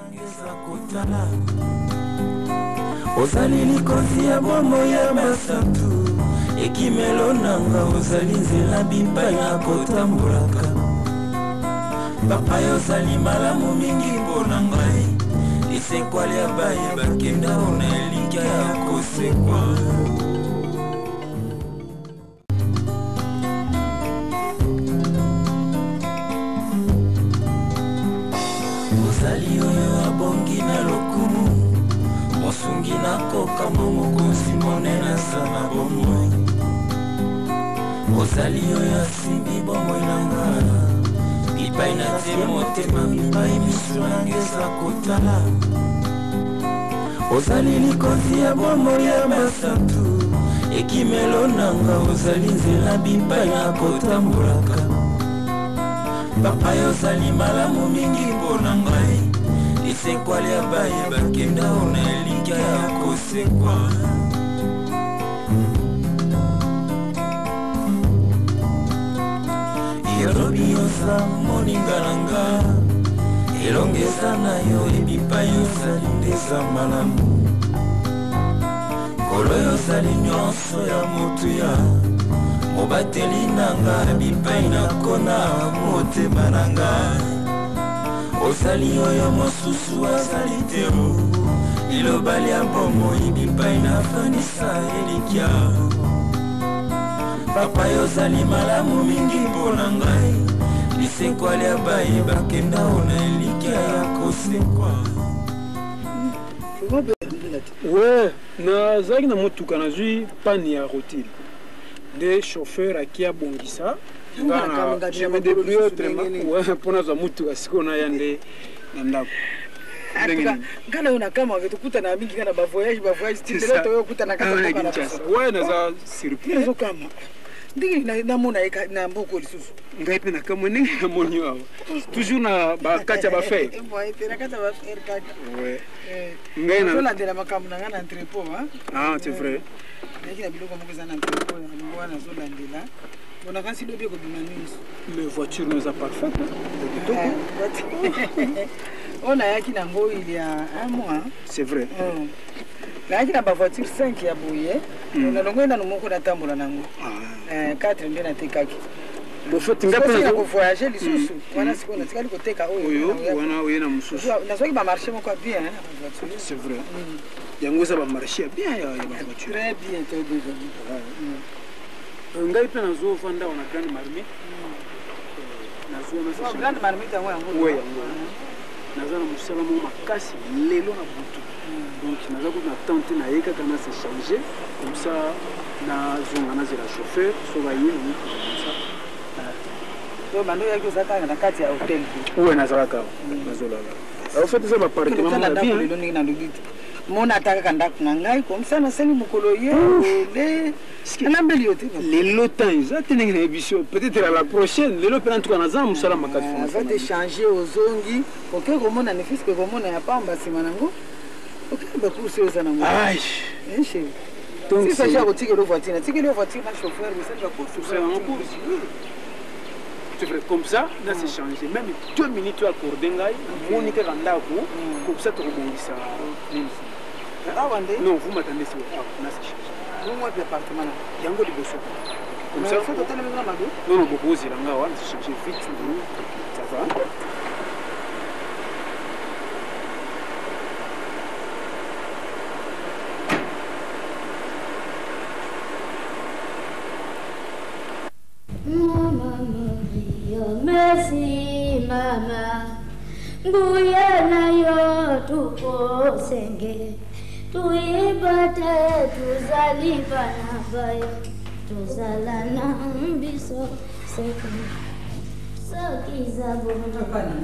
Ozali likozi ya bomo ya basatu ekimelo nanga ozali nzela bipai na kotambulaka papa yo ozali malamu mingi mpona ngai lisekwali ya baye bakenda ona elinga ya kosekwa ozali oyo abongi na lokumu mosungi na koka momokonzi monene sana bomoi ozali oyo asimbi bomoi na nga bipai na te motema bipai miso nanga eza kotala ozali likozi ya bomoi ya basatu ekimelo nanga ozali nzela bipai na kotambulaka papa yo ozali malamu mingi mpona ngai lisekwali ya baye bakenda ona elinga ya kosekwa yerobi yoza moninga na nga elongeza na yo ebipai ozali ndeza malamu kolo yozali nyonso ya motuya mobateli nanga bipai na kona motema na nga ozali oyo mosusu azali tero liloba lia bomoi bipai na fanisa elikya papa yo ozali malamu mingi mpona ngai lisekwali ya baye bakenda ona elikya ya kosekwa ouais nazalaki na motuka nazwi pani ya rotile nde chauffeur aki abongisa je me débrouille autrement mpo nazwa motuka sikoyo naya nde na ndako ngana unakama tukutana mingi kana bavoyage tindele to kutana kama ouais naza surprise kama ndingi namona na mboko lisusu ngai pe nakama ndenge namoni awa toujours na bakati ya bafaire ouais ngai na de la makambo na ngana entrepôt ah c'est vrai ngai na biloko moko za na entrepôt na mbona zolandela on a quand bien les voitures nous sont parfaites. On a yaki nango il y a un mois. C'est vrai. Là il y a une voiture 5 ya bouillé. On a longo na moko na tambola nango. 4 ndio na tekaki. Bo fait ngapi na voyager lisusu. Wana siko na tikali koteka oyo. Wana oyo na mususu. Na soki ba marché moko bien C'est vrai. Yango ça va marcher bien ya voiture. Très bien très bien. ngai pe nazo fanda ona grande marmite nazo na grande marmite yango ouais yango nazo na musala mo makasi lelo na butu donc nazo ko na tente na yeka kana se changer comme ça na zonga na zela chauffeur so ba yini ni comme ça to bando yaki zaka na kati ya hotel ouais nazalaka nazo lala au fait ça va partir na bien na lugiti mona ataka kandako na ngai comme ça na seli mukolo ye le les lotins exactement émission peut-être la prochaine les lots en tout cas na zamu sala makati va te changer aux ongi OK komona ne fils que komona ya pamba simanango OK ba kursi oza nango ai chérie donc c'est ça que le voiture na chauffeur mais ça va courser en course tu fais comme ça là c'est changé même 2 minutes tu accorder ngai monika randako comme ça tu rebondis ça non vous m'attendez sur là c'est changé moi département yango liboso comme ça faut total même mado non beaucoup zila ngawa c'est changé vite ça va Mama Maria merci mama Buya na yo tuko senge tuibate tuzaliva na bayo tuzalana mbiso seko sokiza bongo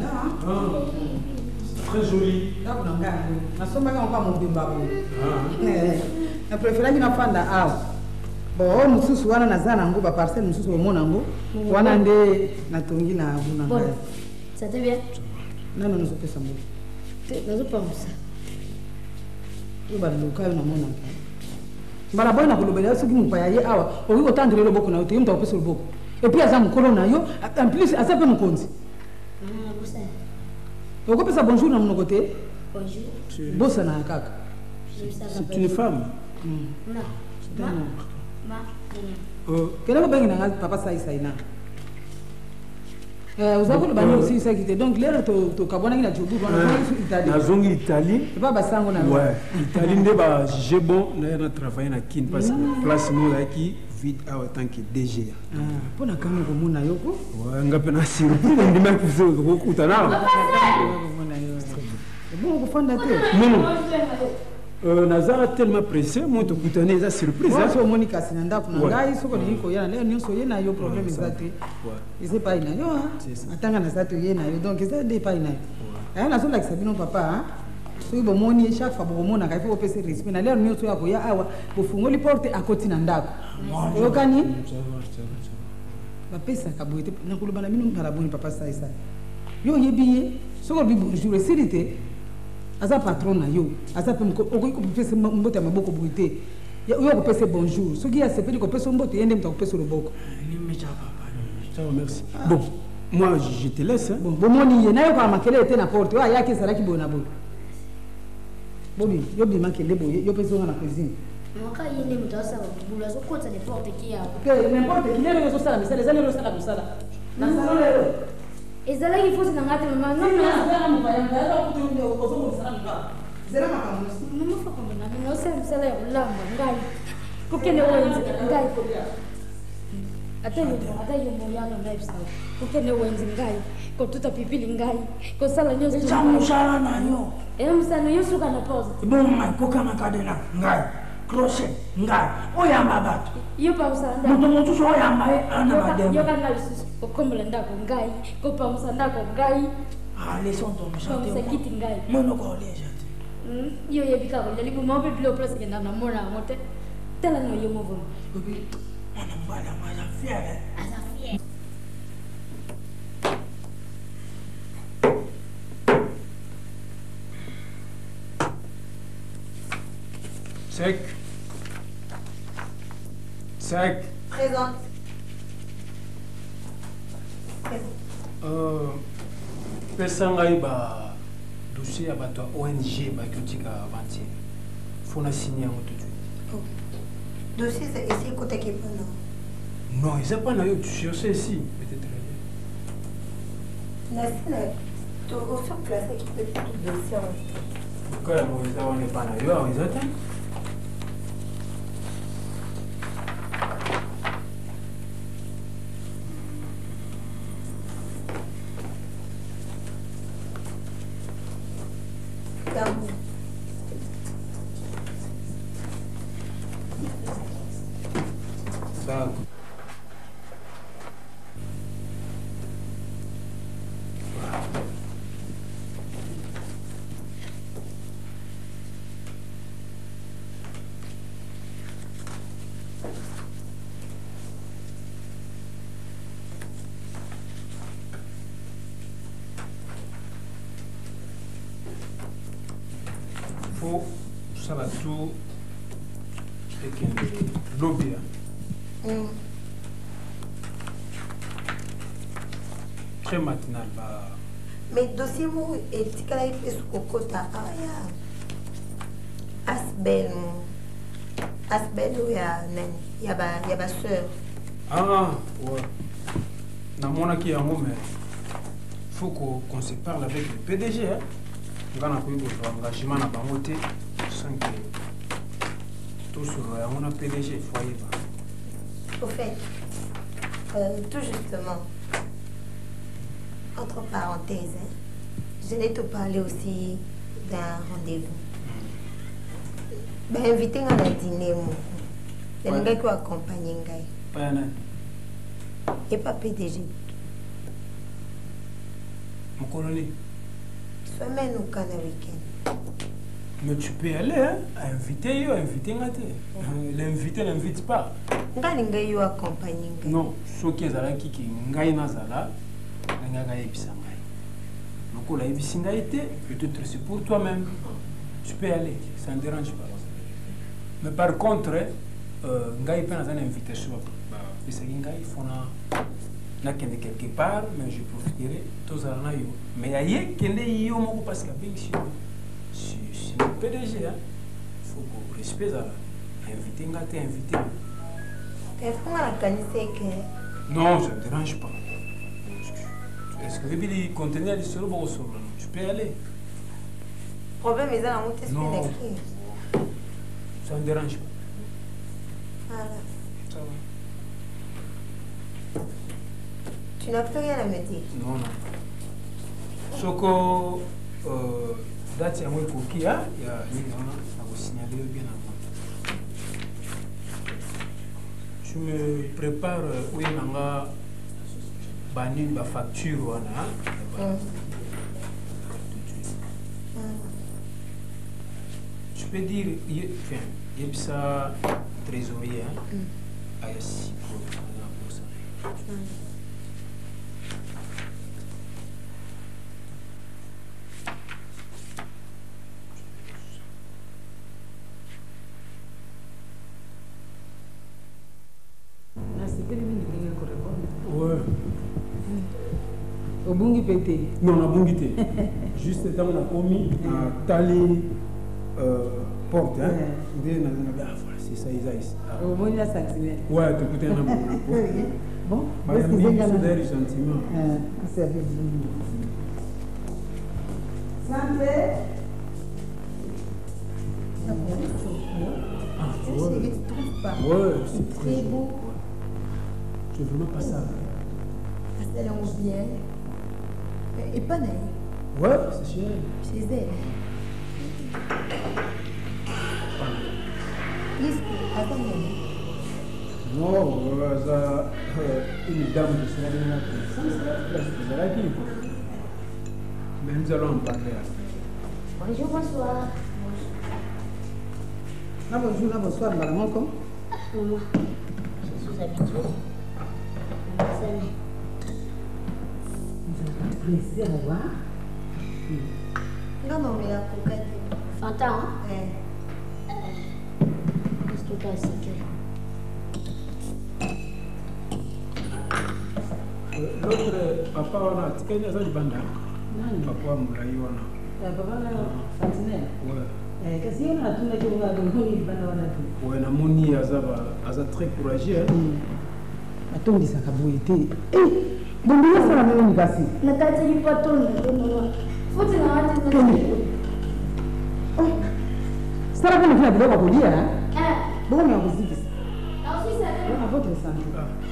très joli na ngango nasoma kama mubimba bo na preferaki na fanda aw bo mususu wana nazana ngo ba parcelle mususu omona ngo wana nde natongi na buna ngai ça te bien non nous sommes pesa mo nazo pamsa iba lokayo na mona mbala bona kulobela soki mupaya ye awa oyi otandire loboko na yote mtu apesa loboko et puis aza mukolo na yo en plus aza pe mukonzi okopesa bonjour na mon côté Bonjour. Bossa na kaka. C'est une femme. Non. C'est un homme. Ma. Quel est le bain papa Saïsaïna? Vous avez le bain aussi, ça qui était donc l'air de Cabana qui a joué La zone Italie. C'est pas Bassango na. Ouais. Italie n'est pas j'ai bon, on a travaillé na Kin parce que place nous là qui vite en tant que DG. Pour na kanga ko mona yoko. Ouais, nga pena surprise ndi même ku kutana. Bon, vous fondez non. Nazara tellement pressé, moi to kutana za surprise. Moi so Monica sinanda kuna ngai soko ni ko yana leo nyonso yena yo problème exacte. C'est pas ina yo atanga na sato yena yo donc ça dé pas ina. Aya na so like sabino papa hein. So bo moni chaque fois bo mona ka faut pese respect na leo nyonso yako ya awa bo fungoli porte akoti na ndako. Yo kani? Ba pesa ka boite na kuluba na mino mpara boni papa Saïsa. Yo yebiye soko bi bonjour sécurité. Aza patron na yo aza pe okoki kopesa mbote ya maboko boite yo kopesa bonjour soki ya sepeli kopesa mbote yende mta kopesa loboko merci. Bon, moi je te laisse. Bon, bomoni ye na yo kwa makele ete na porte wa yaki saraki bona bo bobi yo bi makele bo yo pesa na cuisine Mwaka yende mtawasa bula zo kota de porte qui a. Que n'importe qui lero zo sala misala zale zo sala kusala na sala lero ezala ki fosi na ngati mama non na mo bayanga ya ko tundi ko zo mo sala mba zera makamu mama fa kombe na no se msala ya ulamba ngai kukene wenzi ngai atayo moyano na ibsawo kukene wenzi ngai ko tuta pipili ngai ko sala nyozo chamushala nayo musano yosuka na pause bomma kokana kadena ngai crochet ngai oyamba bato yo pa usanda mutu so oyamba ana bademo yo kana lisusu ko kombola ndako ngai ko pa musandako ngai laissons tomber chanter comme ça kiti ngai mono ko leja yo yebika ko leli mo be bilo place ke na mona mote tela no yo mo vo ana mbala mala fiere Sec. Sec. Présente. Pesa ngai ba dossier ya bato ONG ba kyotika avancer. Faut na signer en tout de suite. Dossier c'est ici côté qui peut non. Non, ils pas na yo tu cherches ici peut-être. La scène tu reçois place qui peut tout dossier. Quand on est pas na yo, ils attendent. Ça va tout et lobby. Très matinal. Mais dossier mou et tikala ipe sukokota aya asbel ya nani ya ba sœur. Ah ouais. Na mona ki yango mais faut qu'on se parle avec le PDG hein. Ngana ko yuko engagement na bango te sans que tout sur on a PDG foyer ba. Au fait tout justement entre parenthèses je vais te parler aussi d'un rendez-vous. Ben invité à la dîner moi. Le gars qui accompagne ngai. Pas na. Et pas PDG. Mon colonel. Semaine ou quand le week-end. Mais tu peux aller, hein? Inviter, l'invité n'invite pas. Ngai yo accompagner ngai. Non, ce qui est à la qui ngai nazala, ngai ebisa ngai. Donc la ebisa ngai été, peut-être c'est pour toi-même. Tu peux aller, ça ne dérange pas. Mais par contre, ngai peut nazana invitation. Parce que ngai faut na kende quelque part, mais je profiterai tous à la yo. Mais aïe kende yo moko parce que bien sûr. C'est le PDG, hein. Il faut qu'on respecte ça. Inviter, t'es invité. Est-ce qu'on a organisé que... Non, ça ne me dérange pas. Est-ce que vous avez des conteneurs sur le bon sol? Je peux y aller. Le problème est dans la montée sur l'écrit. Ça ne me dérange pas. Voilà. Ça va. Tu n'as plus rien à me dire? Non, non. Soko, date à moi pour qui, hein? Il y a à vous signaler bien avant. Je me prépare, oui, nanga, banni ma facture, hein? Je peux dire, il y a ça trésorier, hein? Ah, il y a 6 pour ça. Ouais. Au bungi pété. Non, on a bungité. Juste quand on a commis à taler porte, hein. C'est ça, ils ici. Au moins, il a sentiments. Ouais, tu écoutes un amour. Bon, c'est des sentiments. C'est avec vous. Santé. Ouais, c'est très beau. Je veux vraiment pas ça. Elle est bien. Et pas naïf. Ouais, c'est cher. Chez elle. Non, ça, une dame de cela, mais nous allons en parler. Bonjour, bonsoir. Bonjour, bonsoir, madame. Maman, je suis habituée. Plaisir à voir. Non, mais la coquette. Fanta, hein? Ouais. Qu'est-ce que tu as ici? L'autre papa, on a tika ni azali banda. Papa mulai wana. Papa na sentinelle. Ouais. Kasi on a tout na ko ngado ngoni banda wana tout. Ouais, na moni aza très courageux. Atondisaka boye te. Bombi osala nini kasi? Nakateli patoni ndono. Futi na watu Sala kuna kila kidogo kulia. Bongo ya kuziki. Na usisa leo. Na votre santé.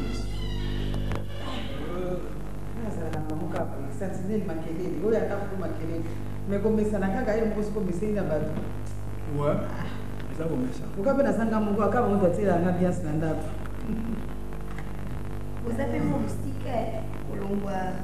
Sentinelle makelele. Oyo akafu makelele. Mekomesana kaka ile moko sikomesena bato. Ouais. Eza komesa. Ukape na sanga mungu akaba mtu atira na bias na ndapo. Vous avez mon moustique, Colomba.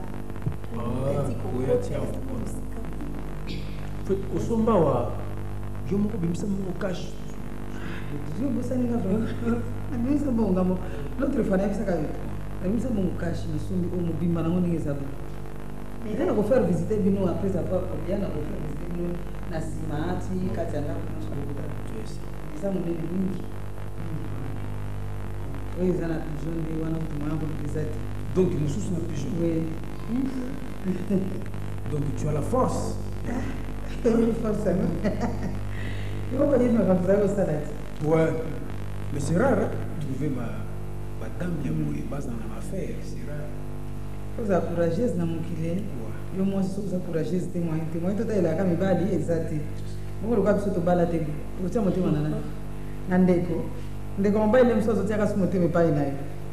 Osomba wa yo moko bimisa moko cash. Yo bosani nga vraiment. Abisa bonga mo. L'autre fois na bisa ka yo. Abisa bongo cash na sombi o mobimba na ngoni ngeza bo. Mais là on va faire visiter bino après avoir bien on va faire visiter bino na simati katana na sobuda. Ça mon bébé mingi. Oui, ils ont la pigeon de wana mtumana pour les aides. Donc nous sommes la pigeon. Oui. Donc tu as la force. Forcément. Il va pas dire que vous avez au salade. Ouais. Mais c'est rare, hein, trouver ma dame qui est basée dans l'affaire. C'est rare. Vous êtes courageuse dans mon kilé. Yo moi je suis courageuse témoin. Témoin tout est là quand il va dire exact. Moi le gars surtout balade. Vous tiens monter manana. Nandeko. Ndeko mba ile msozo tia kasi monter me pa inayo.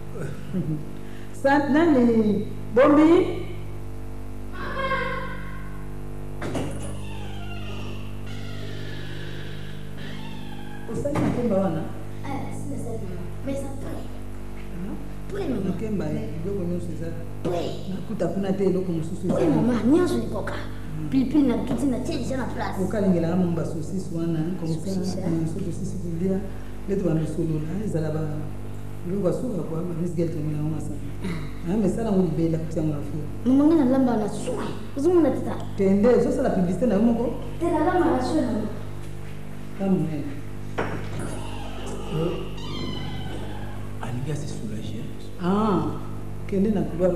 Sant nani Bombi. Usani nakemba wana? Sina sana. Mais ça Pwe mama kemba kidogo nyuso za. Pwe. Nakuta kuna te eloko mususu. Pwe mama, nyonso likoka. Pilipili na tuti na tia déjà na place. Ukalingela kama mba saucisse wana comme ça. Saucisse kulia. Letu wana solo na ezala ba. Iloko suka kwa misgel tumina uma sana. Mais sala mo libela kutia mrafu. Mama ngana lamba na suwa. Uzungu tata. Tende so sala publicité na moko. Tela lamba na suwa na. Comme Aliga s'est soulagé. Ah, kende na couloir.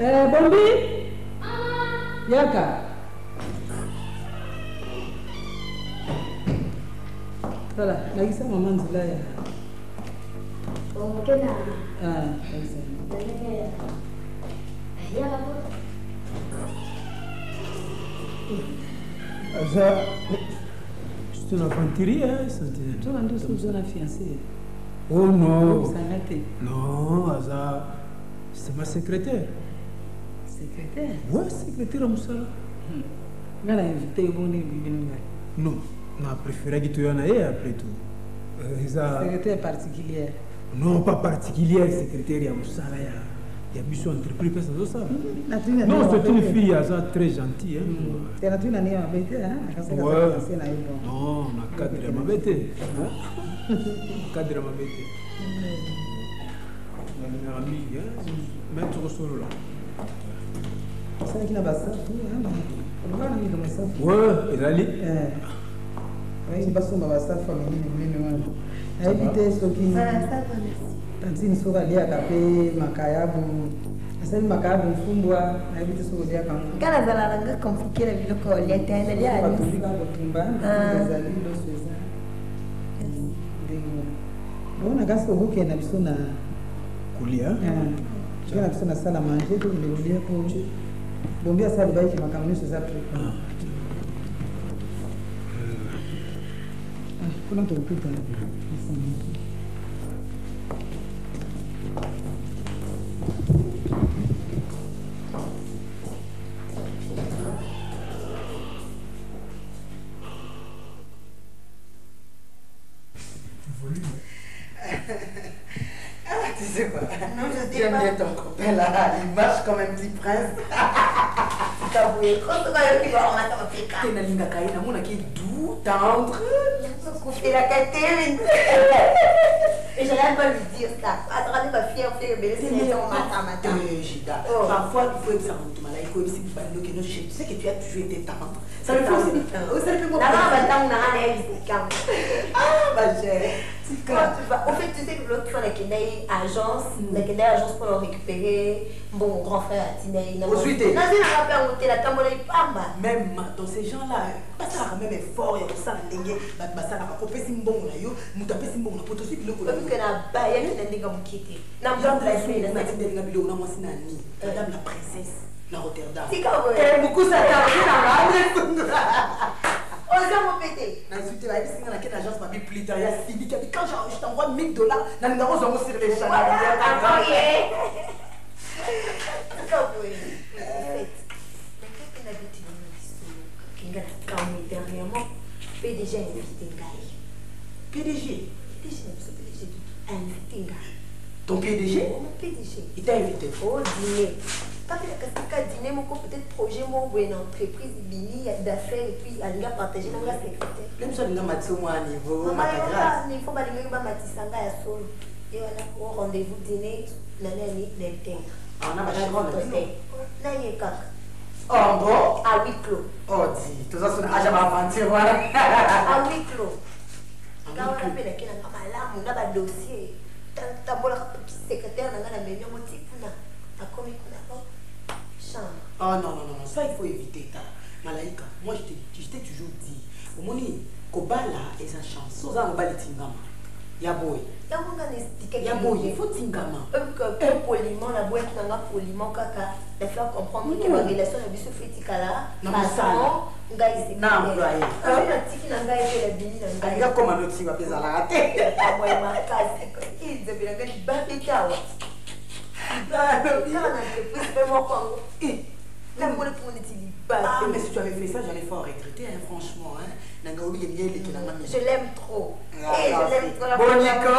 Bombi? Yaka. Voilà, nakisa maman nzela ya. Oh, kena. Ah, Ya la bo. Aza, c'est une aventurie, hein, Santé. toi ando sous la fiancée. Oh non. Ça n'a été. Non, Aza, c'est ma secrétaire. Secrétaire. Ouais, secrétaire à Moussala. Ngala invité bon ni Non, on a préféré que tu en aies après tout. Secrétaire particulière. Non, pas particulière, secrétaire à Moussala. Il y a mission entreprise, personne ça. Non, c'est une fille très gentille. C'est la tune année à bête, hein? Non, on a cadre à ma bête. Cadre à ma bête. La meilleure amie, mettre au solo là. C'est qui n'a pas ça, tout, hein? On va aller comme ça. Ouais, et allez. Oui, il va se mettre ça, famille, mais éviter ce qui. Tantine soka lia kape makayabu asali makayabu mfumbwa na hivi soka lia kama kana zala nanga compliqué la biloko lia tena lia ali tulika kutumba zali ndo sweza ndio bona gaso huke na bisona kulia kana bisona sala manger tu ndio pour bombia sala baiki makamuni sweza tu kuna tukuta Tu sais quoi? Non, je dis bien ton copain là, il marche comme un petit prince. Kaboué, quand tu vas y voir, on va t'en faire. Tu n'as linga kaina, mon qui est doux, tendre. Couper la catherine. Et je n'arrive pas à lui dire ça. Attraper ma fille, on fait bébé, c'est mon matin. Gida, parfois il faut être ça, il faut aussi bando que nous tu sais que tu as toujours été tendre. Ça me fait aussi. Ça me fait mon Ah, ma chère. Quand tu vas, au fait, tu sais que l'autre fois, la Kenai agence pour le récupérer. Bon, grand frère a Tinei. Aujourd'hui, non, c'est la rappel où la tambola est pas mal. Même dans ces gens-là, pas ça même effort et ça lingue, bah ça n'a pas coupé si bon là yo, nous taper si bon là pour aussi le coup. Parce que la baille qui n'a pas quitter. Non, la place là, c'est des ngabilo na moi c'est nani. Madame la princesse, la Rotterdam. C'est quand même beaucoup ça t'a dans la on va me péter. Na suite là, c'est dans quelle agence m'a mis plus tard, il y a Sidi qui a dit quand je t'envoie $1000, na numéro sur sur les channels. Ah oui. C'est oui. Dernièrement, PDG a invité Ngaï. PDG? PDG, a invité Ngaï. Ton PDG? Mon PDG. Il t'a invité? Au dîner. Quand il a un dîner, mon peut-être projet, mon une entreprise, d'affaires, et puis il a partagé dans la secrétaire. Même si on a un niveau, il faut que et voilà, au rendez-vous dîner, l'année l'intègre. On a un grand hôtel. Oh bon? À huis clos. Oh, dis, tout ça, c'est un agent aventure, voilà. À huis clos. Quand on appelle la kena kama on a un dossier. T'as beau la secrétaire, on a la meilleure moitié pour la commis qu'on a chambre. Oh non, ça il faut éviter. Malaika, moi je t'ai toujours dit, au moment où Kobala est sa chance, sans un bal tingama. Yaboy. Yaboy, il faut tingama. Un poliment, la boîte n'a pas poliment, caca, les faire comprendre que ma relation est bien fait là. Non, mais non, employé. La tiki n'a pas été la bini. Il y a comme un autre qui va faire la tête. Moi, ma casse, il devait la gagner babeta. Ah, mais si tu avais fait ça, j'allais pas regretter, hein, franchement. Hein. Je l'aime trop. Et je l'aime trop. Bon, Nico.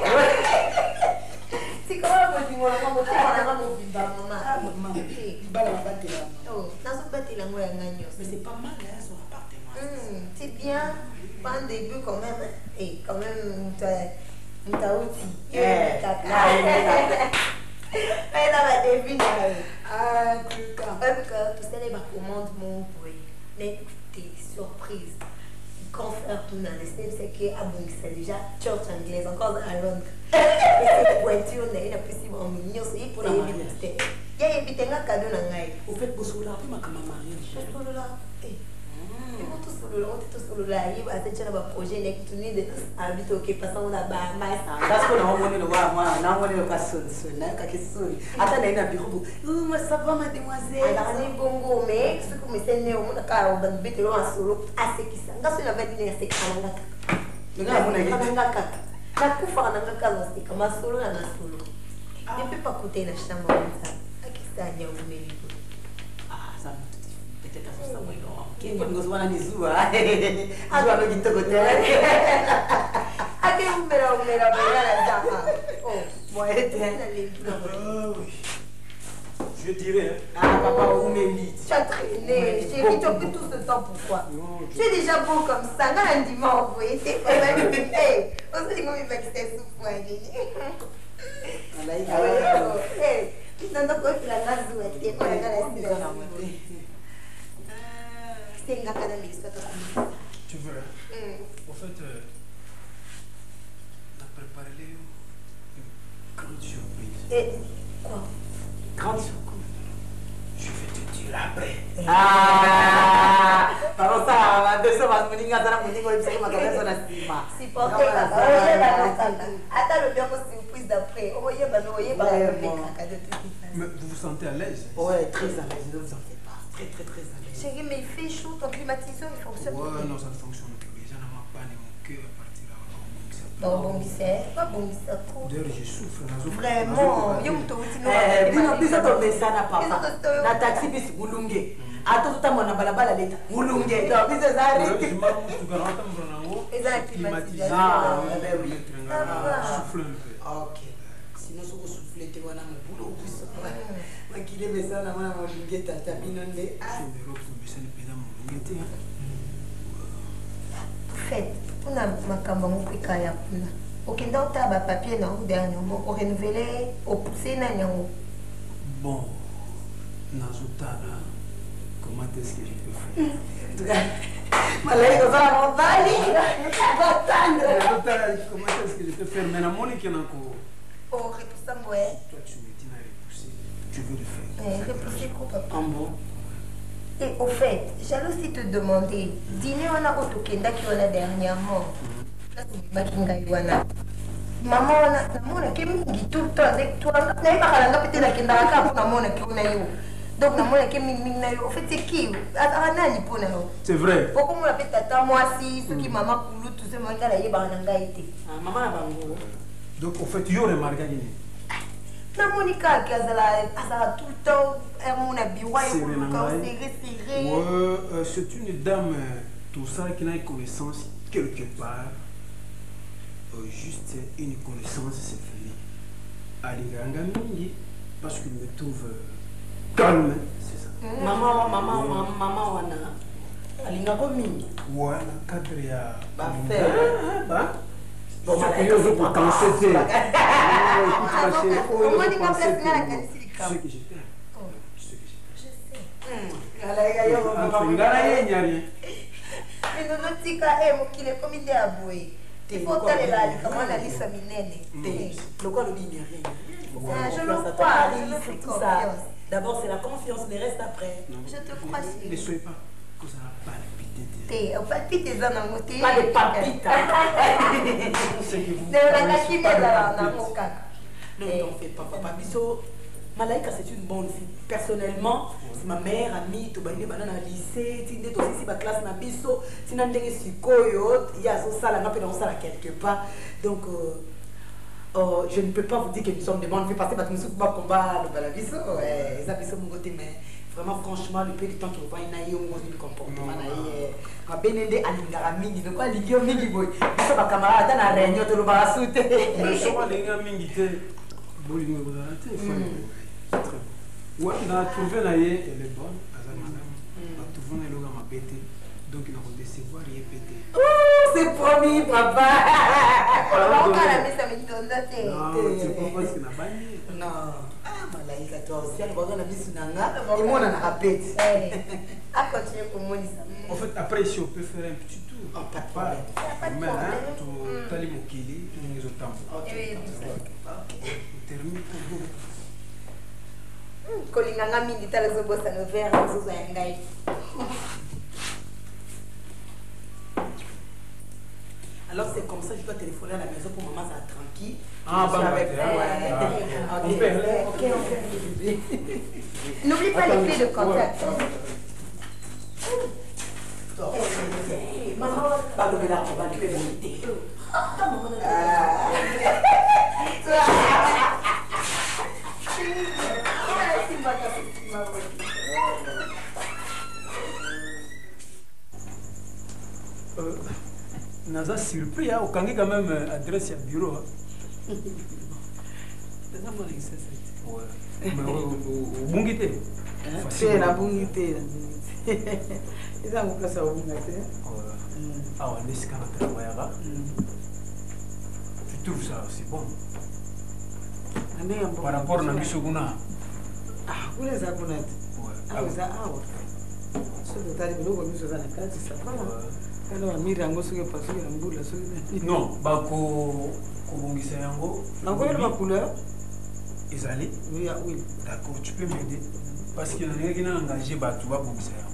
C'est comment la bonne maman, mon bimba, maman. Mais c'est pas mal, hein, son appartement. C'est bien. Pas un début quand même. Et quand même, t'as outil. Elle a début. Ah, tu sais, les commandes mon bruit. Mais écoutez, surprise. Grand frère tout dans les c'est qu'à Bruxelles, déjà, church anglaise, encore à Londres. Et cette voiture, il y a possible en mignon, c'est pour la mariage. Il y a un cadeau dans le. Au fait, vous soulez un peu ma mariage. Je suis là. Et tout sous le laï, à cette chaîne, projet, n'est que de habite au Québec, passant on a Bahama. Parce qu'on a envoyé le roi, moi, on a envoyé le casson, attends, il y a un bureau. Moi, ça va, mademoiselle. Alors, on est bongo, mais ce que me sait, on a car on va bête le en solo, assez qui s'en gagne, on avait dit, c'est Kananga. Le gars, on a dit Kananga. La coupe en Kananga, c'est comme un solo, un solo. Ne peut pas coûter la chambre, ça. À qui ça, il y a un méli. Ah, ça peut-être à ça, moi, non. Qui est comme on a des zoos, hein? Ah, je vais te côté. Ah, que vous me la oh, moi, je dirais. Ah, papa, vous m'évite. Tu as traîné, j'ai mis tout ce temps pourquoi? Tu es déjà beau comme ça, dans un dimanche, vous voyez, c'est pas mal. On se dit qu'on va quitter ce point. Non, non, quoi qu'il a la zouette, quoi, il a la c'est une gâteau d'amérique. Tu veux, en fait, on a préparé une grande surprise. Et quoi? Grande surprise. Je vais te dire après. Ah, par ça, deuxième va se dire que on est psy, ma cabeça na cima. Si porter la attends le bien surprise d'après. Oh, yeah, mais vous vous sentez à l'aise? Ouais, très à l'aise, ne vous en faites pas. Très, très, très à l'aise. Chérie, mais il fait chaud, ton climatiseur, il fonctionne. Ouais, non, ça ne fonctionne plus. Les gens n'ont pas mon cœur à partir là. Non, pas bombisseur, trop. D'ailleurs, je souffre. Vraiment, il y a un peu de plus de ça n'a pas. La taxi bis Mulunge. À tout le temps, on a balabala l'état. Mulunge. Donc, bis de ça, je climatisation. Ah, oui. Souffle un peu. Ok. Sinon, si vous soufflez, tu vas dans mon boulot. Moi, qui l'ai mis ça, on a mon Mulunge, t'as binondé. Je vais reprendre le pédale Mulunge. Fait, on a ma campagne qui est là. Ok, donc tu as un papier dernièrement, on renouvelé, on poussé n'anyango. Bon, Nazutana, comment est-ce que je peux faire? Malay, on va en valer. Comment est-ce que je peux faire? Mais la monnaie qui est encore. Oh, repousser ça, ouais. Toi, tu me dis, repousser. Tu veux le faire? Repousser quoi, papa? En bon. Et au fait, j'allais aussi te demander, dîner on a autokenda qui on a dernièrement. Maman, on a qui tout le temps avec toi. N'a pas peut-être la kenda pour la monnaie qui on a eu. Donc, on a qui au fait, c'est qui? C'est vrai. Pourquoi on appelle tata moi si ceux qui maman coulou tout ce monde qui a eu bananga été. Maman a bango. Donc, au fait, il y aurait marqué. Na Monica qui a tout le temps mon habit serré. Ouais, c'est une dame, tout ça, qui n'a une connaissance quelque part. Juste une connaissance, c'est fini. Alinganga Mingi, parce qu'il me trouve calme, c'est ça. Maman, wana. Alinganga Mingi. Ouais, le cadre y a. Bah, faire. Bah. Bon, ma copine, je peux penser. Ce que j'ai fait. Mais nous nous disons qu'il est comme il est aboué. Il faut aller là, comment la liste minenne. Le quoi le dit rien. Je le crois, tout ça. D'abord c'est la confiance, le reste après. Je te crois. Ne soyez pas que ça n'a pas palpité. On palpite les gens dans mon thé. Pas de palpite. C'est la cachine dans mon caca. Ne t'en fais pas, papa. Biso. Malaika, c'est une bonne fille. Personnellement, c'est ma mère amie, tu vas aller dans le lycée, tu es aussi ma classe, tu es dans le Sukoyo, il y a ça, quelque part. Donc, je ne peux pas vous dire que nous sommes des bonnes filles parce que nous sommes pas combat le balabiso, ça c'est mon côté, mais vraiment, franchement, le peu de temps qu'il va y avoir un comportement, ma benende alingara mingi, donc alingio mingi boy, ça va camarade dans la réunion, tu vas sauter. Mais ça va alingara mingi, bolingo vous arrêtez. Ouais, on a trouvé là, elle est bonne, madame. On a trouvé là, ma bête. Donc, il a décevoir, il est pété. Oh, c'est promis, papa. Non, c'est pas parce qu'il n'a pas dit. Non. Ah, Malaika, toi aussi, elle va dans la vie Sunanga. Et moi, on a bête. À continuer pour moi, en fait, après, ici, on peut faire un petit tour. Oh, pas de problème. Mais, tu as les mots qu'il est, tu nous entends. Ok. On termine pour vous. Kolinganga mingi tala zobosa no verre zozo ya ngai. Alors c'est comme ça, je dois téléphoner à la maison pour maman, ça tranquille. Ah, bah, ok. N'oublie pas les clés de contact. Maman, pas le là, on va lui faire monter. Naza surpris, au Kangi quand même adresse à bureau. Ouais. Mais au Bungité. C'est la Bungité. Ils ont place à Bungité. Ah, on est scanné à Wayara. Tu trouves ça c'est bon? Par rapport à Nabisoguna. Ah, vous les abonnez. Ah, vous avez. Non, bako kobongisa yango. Nakoyeba ma couleur. Ezali? Oui, oui. D'accord, tu peux m'aider parce que nalingaki na engagé bato babongisa yango.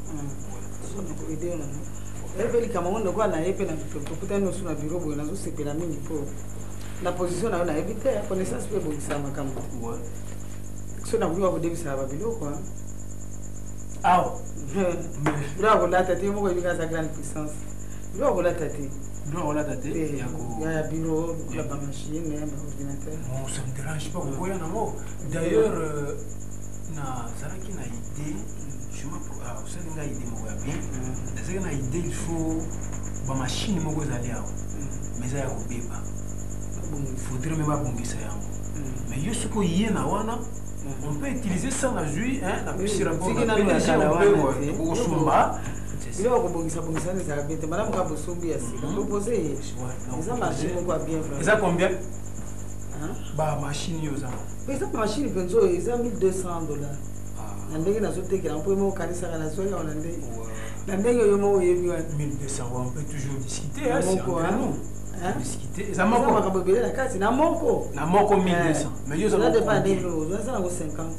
Elika mamondo kwa na yepe na kukuta nosu na bureau boyo nazo sepela mingi po. La position na éviter la connaissance pe bongisa makambo. Ouais. So na kuwa kodebisa ba biloko. Ah. Bravo la tête mo ko ibika sa grande puissance. Bravo la tête. Bravo la tête. Il y a bureau, il y a machine, il y a ordinateur. Non, ça me dérange pas ko ya nango. D'ailleurs na zaraki na idée, je me ah, ça nga idée mo ya bien. C'est que na idée il faut ba machine mo ko zali awo. Mais ça ya ko beba. Il faudrait même abongisa yango. Mais yo soko yena wana on peut utiliser ça dans jus hein la plus rapport na PDG on peut osumba il va kobongisa bongisa ne ça bête madame ka bosumbi asi proposer ça machine quoi bien vraiment ça combien hein ba machine yo ça mais ça machine benzo ça $1200 na ndenge na zote kila mpo mo kanisa kana so ya na ndenge na ndenge yo mo yebi wa 1200 on peut toujours discuter hein c'est non discuter ça moko makabobele na kati na moko 1200 mais yo ça va dépendre de l'eau ça na 50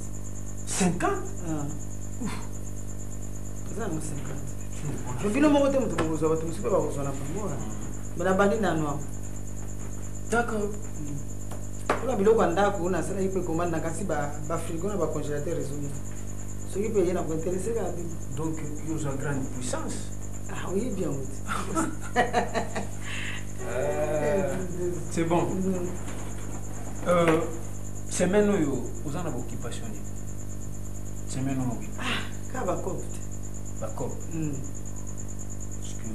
ça na 50 je bino moko te mutu ko zo ba tu sipe ba ko zo na pamoa bana bandi na no d'accord la biloko ndako na sala ipe commande na kasi ba frigo na ba congélateur raisonné ce qui peut y na ko intéresser ka donc yo za grande puissance ah oui bien oui c'est bon. Semaine où vous en avez occupation. Semaine où oui. Ah, quand va cop. Va cop. Parce que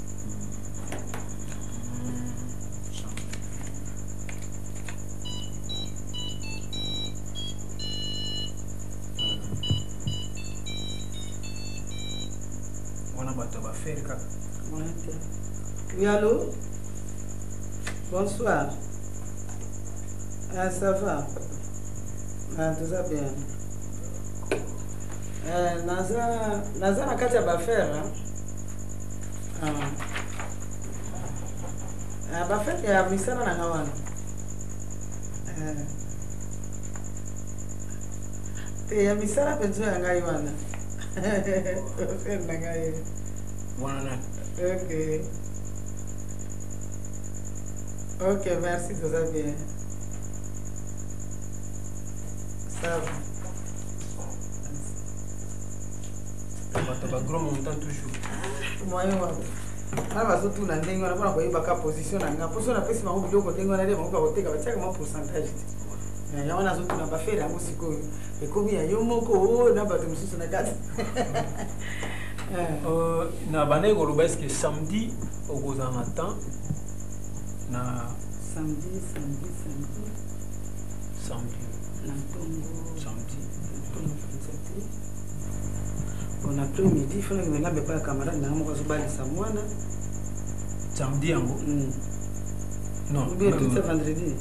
on a battu à faire quoi. Oui, allô? Bonsoir. Ah, ça va? Ah, tout ça bien. Naza na kati ya bafere. Bafere ya misana na ngawana. Ya misana penzo ya ngai wana. Bafere na ngai. Wana. Okay. Ok, merci, tout va bien. Ça va. Tu vas gros montant toujours. Moi, na bazotu na ndenge wana mpona koyeba ka position na nga mposo napesi bango biloko ndenge wana nde bango bakoteka batiaka mwa pourcentage te yango nazotu na bafere yango sikoyo ekomi ya yo moko na bato mosusu na kati na bandeki koloba eske samedi okozala na temps na samedi na samedi on après-midi il fallait que je n'aille pas à camarade dans mon camarade mwana samedi yango non ou bien tout ça vendredi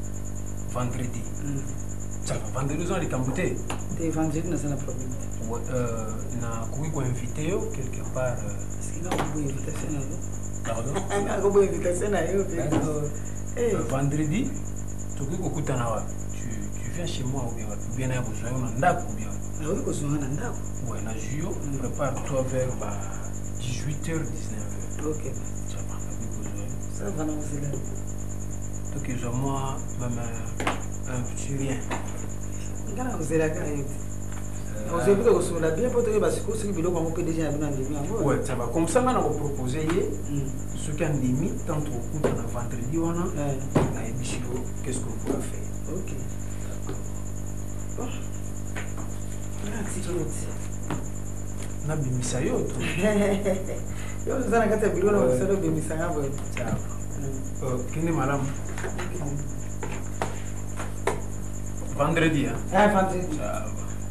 ça va vendredi on est embouté et vendredi na sana problème na koki ko inviter yo quelque part est-ce qu'il y a une invitation là pardon na ko bo invitation na yo vendredi toki ko kutana wa tu viens chez moi ou bien na besoin na ndako ou bien oui ko so na ndako ouais na juyo prépare-toi vers 18h 19h OK ça Ça va, non, c'est là. Donc, je moi, même un petit rien. Regarde, vous êtes là, quand même. On s'est dit que vous êtes bien pour te dire parce que c'est que vous avez déjà un an. Ouais, ça va. Comme ça, on a proposé ce qui a une limite, tant au coup de la vendredi, on a émission. Qu'est-ce qu'on peut faire? Ok. Bon. Na bimisa yoto. Yo nzana kata bilo na usado bimisa ngabo. Ciao. Kini malamu. Vendredi hein? Vendredi. Ciao.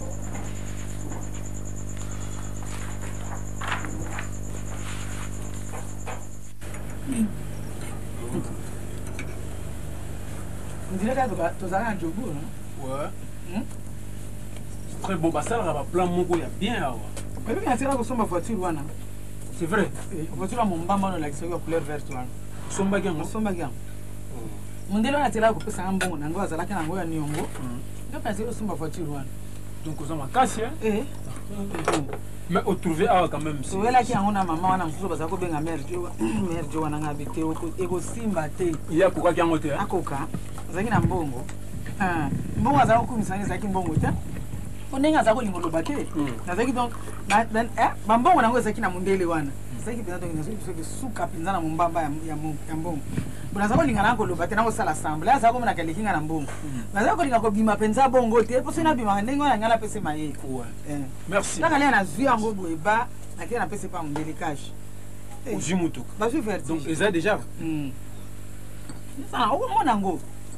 On dirait que tu as un job, non? Ouais. Très beau, bah ça va plein mon goût, il y a bien à voir. Mais bien, c'est là que ma voiture, c'est vrai. La voiture, mon bambam, la couleur verte. Son bagan. Son bagan. Mon délai, c'est là que ça a un bon, on a la canne, on a un nyongo. Je pense que c'est ma voiture. Donc, on a cassé. Mais on trouvait quand même. Si vous avez un maman, on a un peu de mère, on a habité au Simba. Il y a quoi qui a monté? À Coca, Zaki Nambongo. Bon, à Zako, c'est Zaki Mbongo. On est à Zako Limolobake. Nazaki donc, Bambon, on a Zaki Namundele one. Zaki Pinato, il souka Pinzana Mumbaba Yambon. But as I only an uncle, but now Sala Assembly, as I go like a licking and boom. As I go to be my pensa bongo, the person be my name and I pay my ear. Merci. As we are go to a bar, I can't pay some daily cash. Jimutuk. But you felt donc, ils ont déjà. Ah, où mon ango?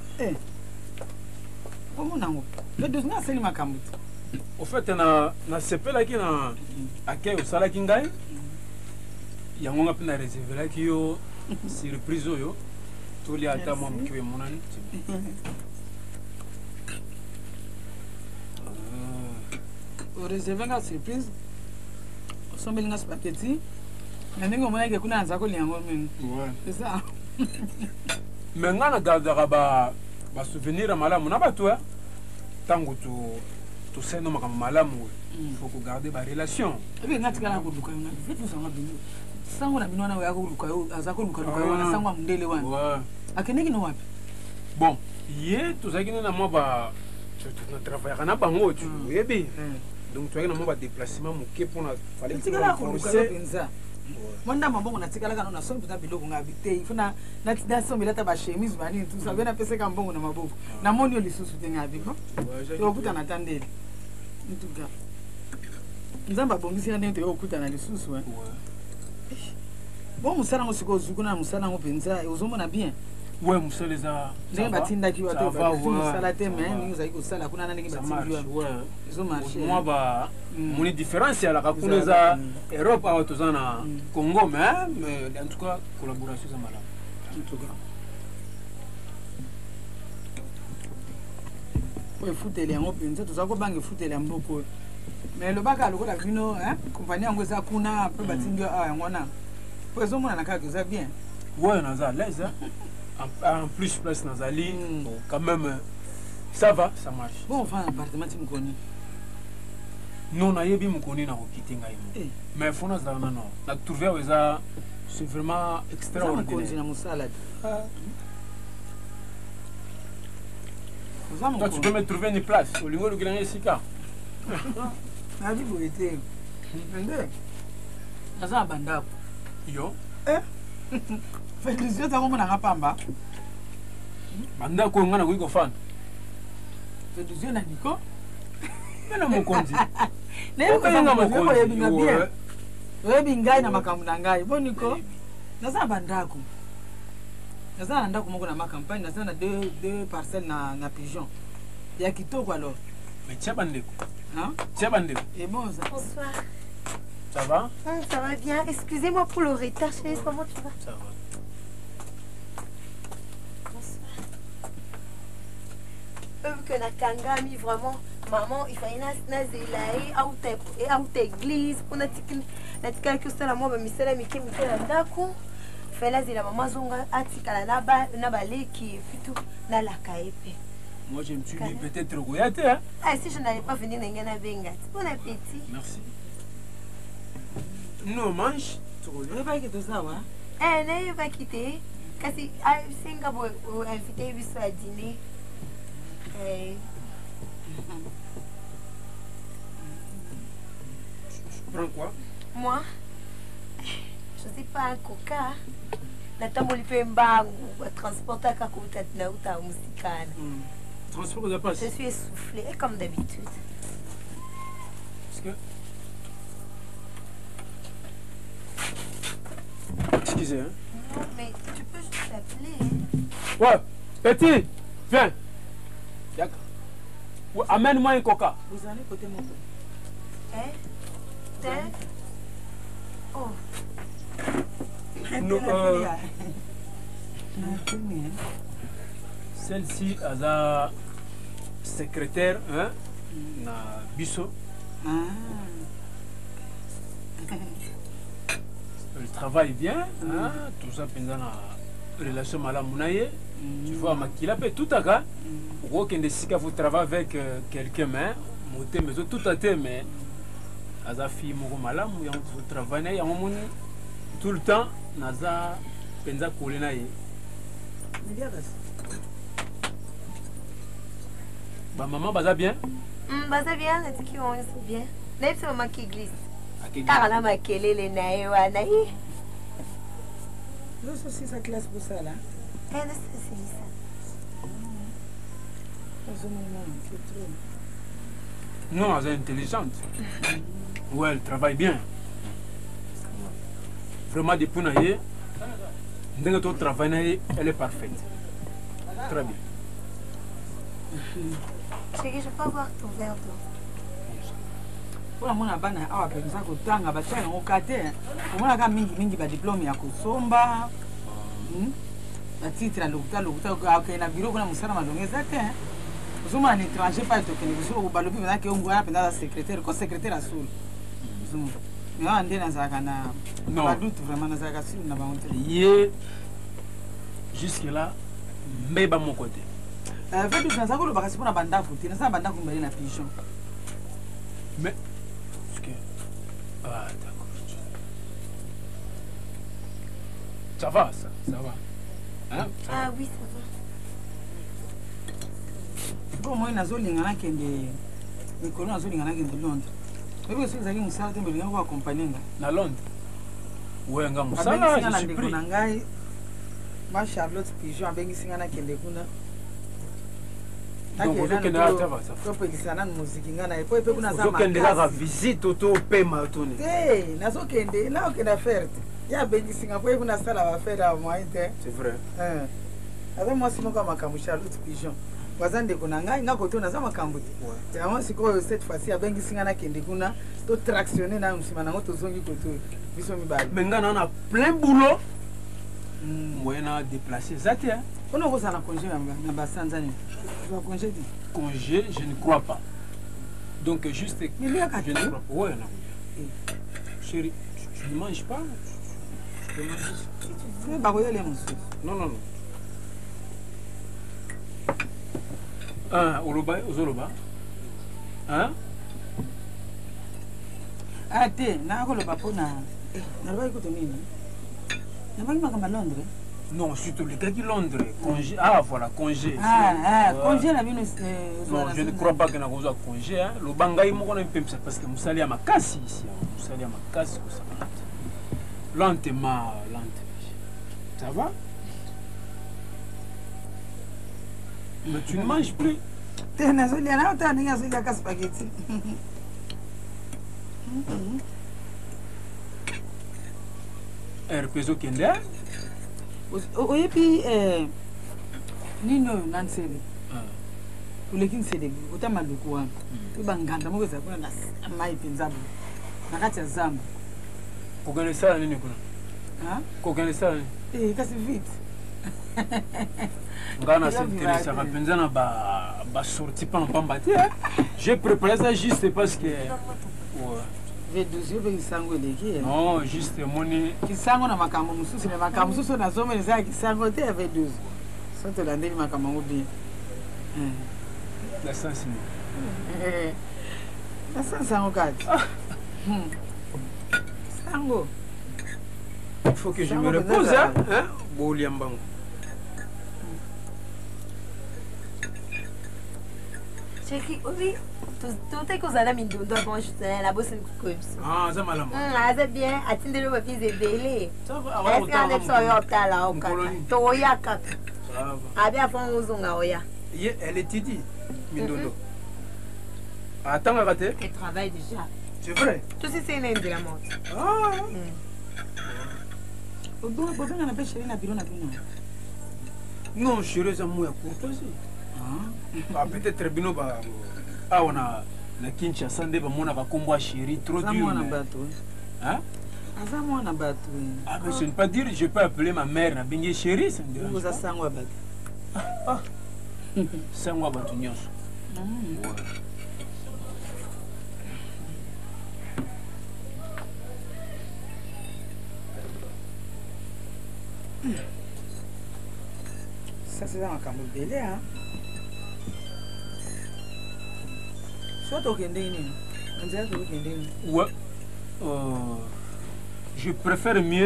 Où mon ango? Le deux n'a pas ma camute. Au fait, na CP là qui na accueil au salaire kingai. Il y a un peu de réserve là qui yo surprise yo. Tous les attentes qui mon ami. Au réserve la surprise. Son belinga spaghetti. Mais n'engo mona que kuna nzako liango men. Ouais. C'est ça. Mais ngana gardera ba souvenir à malamu na ba toi. Tango tu sais non ma malamu. Il faut garder la relation. Et bien ngatikala ko duka ngana. Vitu sanga binu. Sango na minona wa yako luka yo azako luka wana sango mundele wana. Ouais. Akeneki no wapi? Bon, hier tout ça qui na moi ba tu travailler na bango tu yebi. Donc tu as na moi ba déplacement moké pour na fallait que tu Monda mambongo natikala kana na so mpita biloko ngabite ifuna na so milata ba chemise bani tout ça bena pese ka mbongo na maboko na moni lisusu te ngabi ko to okuta na tandeli ntuka nzamba bongisi na nto okuta na lisusu ouais bon musala ngo siko zukuna musala ngo penza uzomona bien ouais musala za ndenga batinda ki wato ba musala te mais ningi za ikosala kuna na ningi batinda ouais zo marché moi ba mon différence ya la kakuna za Europe à tozana Congo mais en tout cas collaboration za mala en tout cas ouais futeli ngo penza tozako bange futeli mboko mais le baka lokola vino compagnie ngo za kuna pe batinda ngona pues on a ça bien. Ouais, on a l'aise. En plus, place Nazali, quand même, ça va, ça marche. Bon, enfin, appartement, tu me connais. Non, on a eu bien me connaître dans le quitting. Mais il faut nous dire non. On a trouvé ça, c'est vraiment extraordinaire. Ça me salade. Toi, tu peux me trouver une place au niveau du Grand Sika. Ah, vous êtes. Ça a bandab. Yo fait que les yeux t'as na pamba banda ko ngana ko fan fait que les yeux na niko na mokonzi na yo ko nga mokonzi ko binga bien webi ngai na makamu na ngai bo niko naza bandako naza na ndako moko na makampagne naza na deux parcelles na pigeon ya kitoko alors mais tia bandeko hein tia bandeko et bon ça bonsoir. Ça va? Ça va bien. Excusez-moi pour le retard, chérie. Comment tu vas? Ça va. Bonsoir. Que la kangami, vraiment, maman, il fallait na zelaï, out église, pour na tika que ça la moi, mais c'est la mike la ndako. Fait la zela maman zonga atika la balé qui est plutôt na la kaepe. Moi je me suis dit peut-être royate hein. Ah si je n'allais pas venir n'engana benga. Bon appétit. Merci. Nous mange. Tu ne pas quitter ça, ouais? Ne va quitter. Kasi singa bo invité biso à dîner. Tu prends quoi? Moi, je sais pas, un coca. Natamboli pe mbangu, transporter à Kakuta na uta musikana. Transport de passe. Je suis essoufflée, comme d'habitude. Parce que... Excusez, hein. Non, mais tu peux juste t'appeler. Hein. Ouais, petit, viens. Ouais, amène-moi un coca. Vous allez côté mon père. Hein? T'es? Oh. Nous, celle-ci, elle a secrétaire, hein, na biso. Elle travaille bien, hein, tout ça pendant la relation malamounaye. Tu vois, Makila peut tout à cas. Aucun de ces cas vous travaillez avec quelqu'un, mais monter maison tout à fait, mais à sa fille mon malam, vous travaillez à un moment tout le temps, naza penza kolenaye. Bah maman baza bien? Baza bien, la tiki on est bien. Même si maman qui glisse. Car là ma kelele na ewa na yi. L'autre aussi sa classe pour ça là. C'est ça. Non, elle est intelligente. Ouais, elle travaille bien. Vraiment, depuis naïe, dès que tu travailles, elle est parfaite. Très bien. Chérie, je peux avoir ton verre d'eau. Pour moi, on a besoin de temps, on a besoin de temps. On a mingi ba diplôme ya kusomba. Titre à l'hôpital, au bureau, on a musala malongeza te. Zuma un étranger pas de que nous sommes au balobi maintenant que on voit pendant la secrétaire, quoi secrétaire à Soul. Zuma. Mais on est dans un non. Pas doute vraiment dans un sur na banque. Hier jusque là, mais pas mon côté. Fait du dans ça ko ba kasi pour na banda futi, na sa banda ko mbali na pigeon. Mais parce que ah d'accord. Ça va ça va. Hein? Ah oui, ça va. Bon, moi, je suis allé à Londres. Je suis allé à accompagner. À Londres? Oui, je suis pris. Ma Charlotte Pigeon, je suis allé à Londres. Donc, vous avez une visite au paiement. C'est vrai. Avec moi, c'est Charlotte Pigeon. Wazande kuna ngai ngako tona za makambuti. Yawa siko cette fois-ci abengi singana kende kuna to tractionner na msima na ngoto zongi koto. Biso mibali. Mengana on a plein boulot. Moyena déplacer zati hein. On a ça na congé na basanzani. Tu vas congé dit. Congé, je ne crois pas. Donc juste je ne crois pas. Ouais non. Chérie, tu ne manges pas? Tu peux manger. Tu veux baroyer les monstres. Non. Ah, Ozoloba. Hein? Ah, t'es, n'a pas le papona. N'a pas écouté nini. N'a pas eu ma Londres. Non, surtout les gars qui Londres. Congé. Ah, voilà, congé. Congé la vie. Non, je ne crois pas que nous avons congé. Le Bangaï, moi, on a parce que nous allons à ma casse ici. Nous allons à ma casse. Lentement. Ça va? Mais tu ne manges plus. Tu n'as pas spaghetti. RPSO Kende? Et puis, Nino Nanseli. Pour les qui s'est autant mal de quoi. Tu vas gagner mon gars, on a maïs pinzabo. Nakatia zambo. Pour gagner ça, Nino. Hein? Pour gagner ça. Eh, c'est vite. J'ai préparé ça juste parce que. Non, juste mon. Qui sango na makambo mususu na makambo mususu na zome za ki sango te avec 12. Sote la ndeli makambo bien. La sens. La sens sango kati. Sango. Il faut que je me repose hein. Boliambango. Cheki, oui. Tout est qu'on a mis dans la bosse comme ça. Ah, ça m'a la main. Ah, c'est bien. Attendez le papier de délai. Ça va, est-ce qu'on est sur l'hôpital là au Kaka? Toya Kaka. Ça va. Ah bien, faut nous on oya. Elle est Tidi, Mindondo. Attends, à rater. Elle travaille déjà. C'est vrai? Tout ça, c'est une de la mort. Ah. Non, chérie, ça m'a courtoisie. Ah, peut-être Bino ba ah on a la Kinshasa ndeba mona ba kombo chérie trop dur. Hein? Ah mais ce n'est pas dire je peux appeler ma mère na bengi chérie ça me dérange. Vous a sangwa bat. Ah. Sangwa batu nyonso. Ça c'est un cambo belé hein. Ouais. Je préfère mieux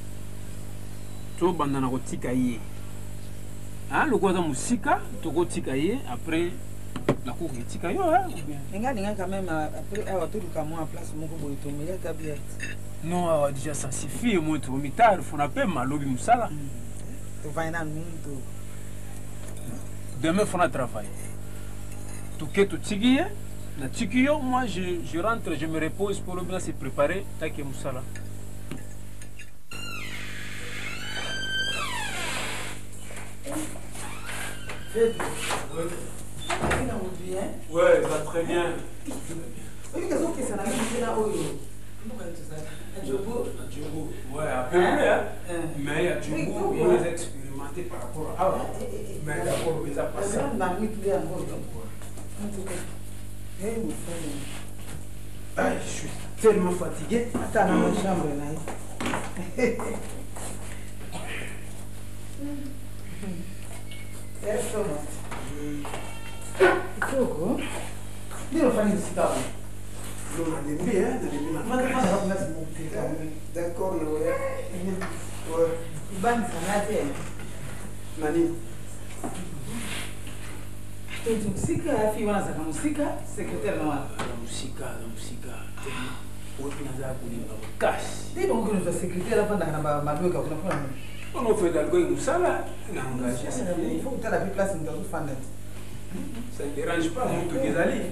to bandana ko tikaye. Hein, le quoi dans musika, to ko tikaye après la ko tikaye hein ou bien. Nga quand même après avoir tout le camion en place mon ko boito mais ya tabiat. Non, déjà ça suffit moi to mitar faut na pe malobi musala. Tu vas dans mundo. Demain faut na travailler. Tu que tu tikaye na tikayo moi je rentre, je me repose pour le bien se préparer take musala. Ouais, va très bien. Ouais, à peu près, hein. Mais il y a du goût, il est expérimenté par rapport à avant. Mais d'abord, il a passé. Je suis tellement fatigué. Attends, dans ma chambre, là. Kidogo ndio fanya sitabu ndio naniambia d'accord na wewe ibani sana tena nani musika afi wanaza kama musika secrétaire na wala musika tena wewe unaanza kulipa cash ndio ngine za secrétaire hapa na madoka kuna on fait d'algo musala na engagé il faut que tu la place dans tout fanda. Ça ne dérange pas, mon tout Gezali.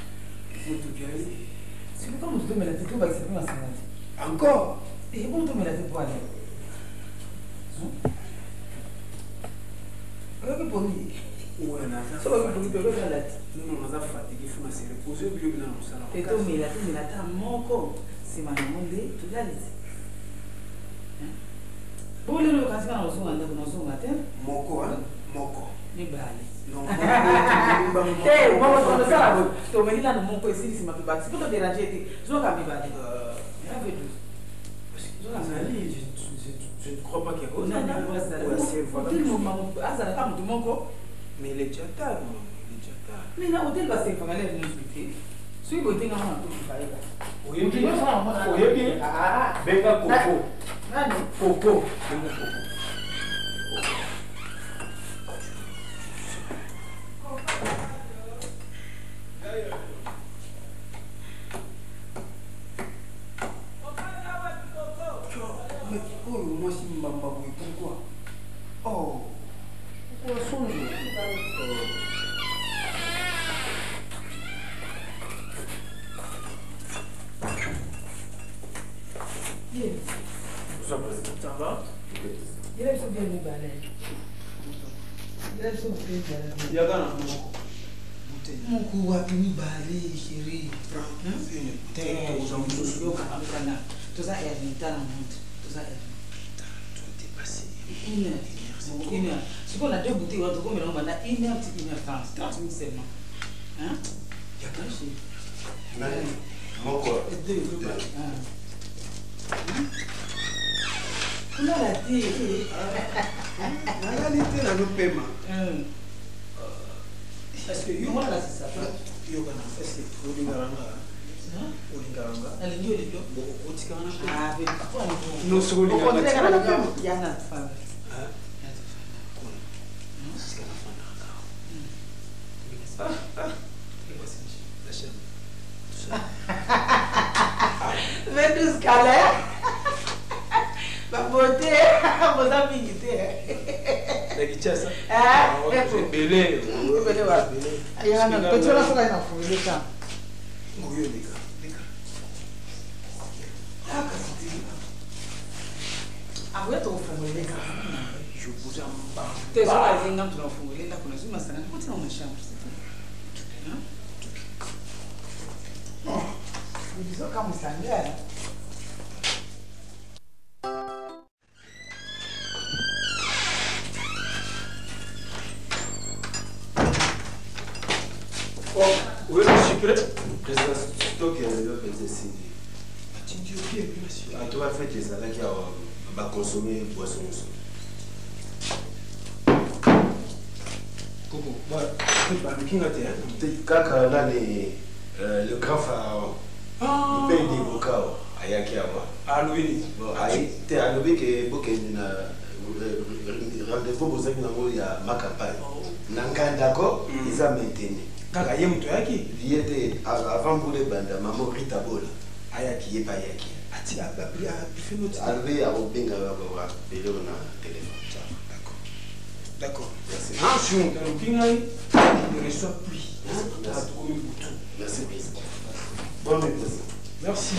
C'est comme vous me la tête, vous va s'exprimer à encore. Et bon, tu me la tête pour aller. Regarde pour lui. Ouais, ça va pour lui, peut-être la tête. Non, on a fatigué, il faut se reposer, puis on a un salon. Et toi, mais la tête, mon corps, c'est ma demande, tu l'as dit. Pour le cas, quand on se matin, mon corps. Non. Eh, on va prendre ça. Tu me dis là, mon corps ici, c'est ma base. C'est pour te déranger. Je vais cambier base. Je ne crois pas qu'il y a cause. Mais il est déjà tard. Mais là, hôtel va se faire aller vous expliquer. Si vous êtes dans un peu de travail. Oui, ah, Benga Coco. Moi, si je pourquoi? Oh, pourquoi songe? Ça va? Il a bien le balai. Il a bien Il y a un mon coup a pu balai, chérie. Tout ça est une talent. Tout ça est une heure. Ce qu'on a deux bouteilles, on a combien on a 1 heure, 1h30, 30 minutes seulement. Hein? Il y a plein de choses. Mon quoi? Deux. On a la thé. La réalité, là, nous paiement. Est-ce que yo là, c'est ça. Yo kana fesse olingaranga. Olingaranga. Alinyo lido. Otikana. Ah, mais pourquoi no so olingaranga. Yana femme. La chaîne. 22 scalaires. Ma beauté, mon ami. La guitare, Ah, c'est belé. Belé, ouais. Il y a un petit peu de temps. Oui, les gars. Ah, oui, tu as les gars. Je vous en parle. Tu es sur la ligne, tu as fait la connaissance, mais ça n'a pas été dans ma chambre. Non. Disons comme ça, Oui, monsieur. Président, stock est le fait Cindy. Tu me dis ok, bien sûr. Ah, tu vas faire des salades qui va consommer boisson. Coco, tu vas looking at it. Quand là, le grand pharaon, il paye des vocaux à Yakiawa. Ah, oui. Tu as levé que rendez-vous aux amis il y a ma campagne. Nangan d'accord, ils ont maintenu. Kaka ye mtu yake liete avant boule banda maman Rita Bola ayaki ye pa yaki ati ababia bifino ti alve ya obenga wa belo na téléphone. D'accord. Merci. Ah si on t'a looking at il ne reçoit plus. Merci président. Bonne nuit président. Merci.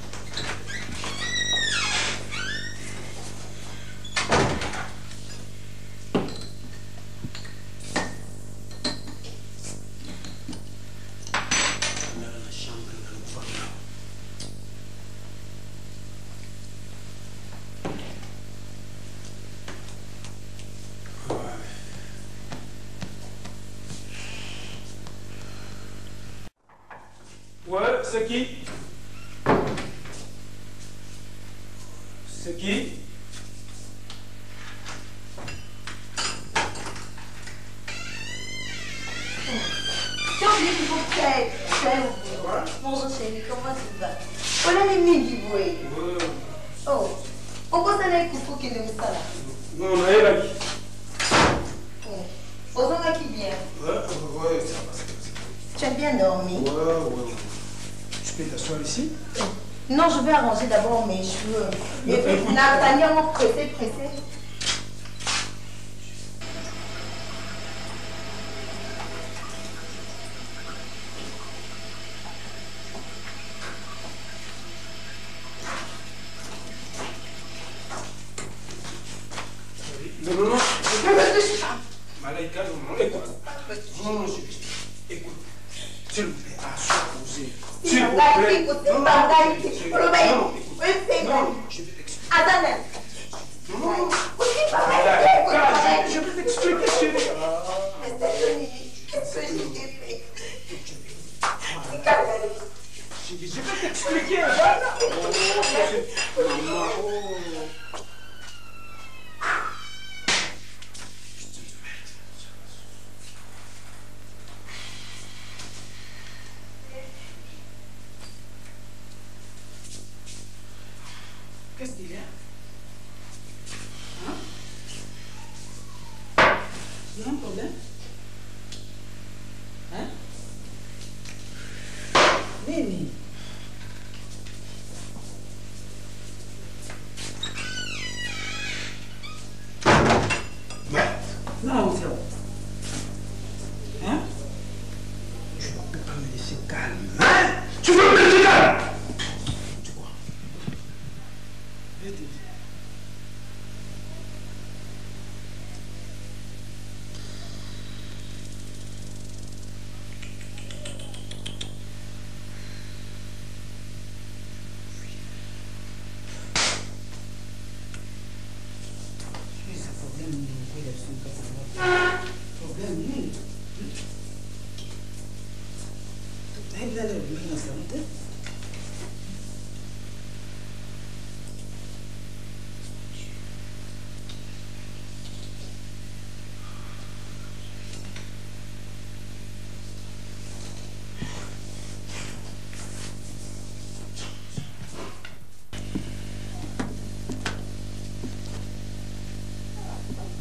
Ouais, c'est qui? C'est qui? J'ai oublié qu'il faut que tu ailles au boulot. Bonjour chérie, comment tu vas? On a les mini boy. Oh, pourquoi ça n'est qu'il faut qu'il aime ça là? Non, on a eu la vie. Aux hommes qui viennent. Ouais, ça va. Tu as bien dormi? Ouais. Tu peux t'asseoir ici? Non, je vais arranger d'abord mes cheveux. Et puis, Nathalie, on va pressé. Non. Malaika, non. Écoute. Non, écoute. S'il vous plaît, assois-vous. S'il vous plaît. Non, je vais t'expliquer. Non. Je vais t'expliquer, chérie. Je vais t'expliquer. Qu'est-ce qu'il y a? Il y a un problème? Hein? Nini? Non, c'est bon. Hein? Tu ne peux pas me laisser calme. Hein? Tu veux me laisser calme? Tu vois? Vite.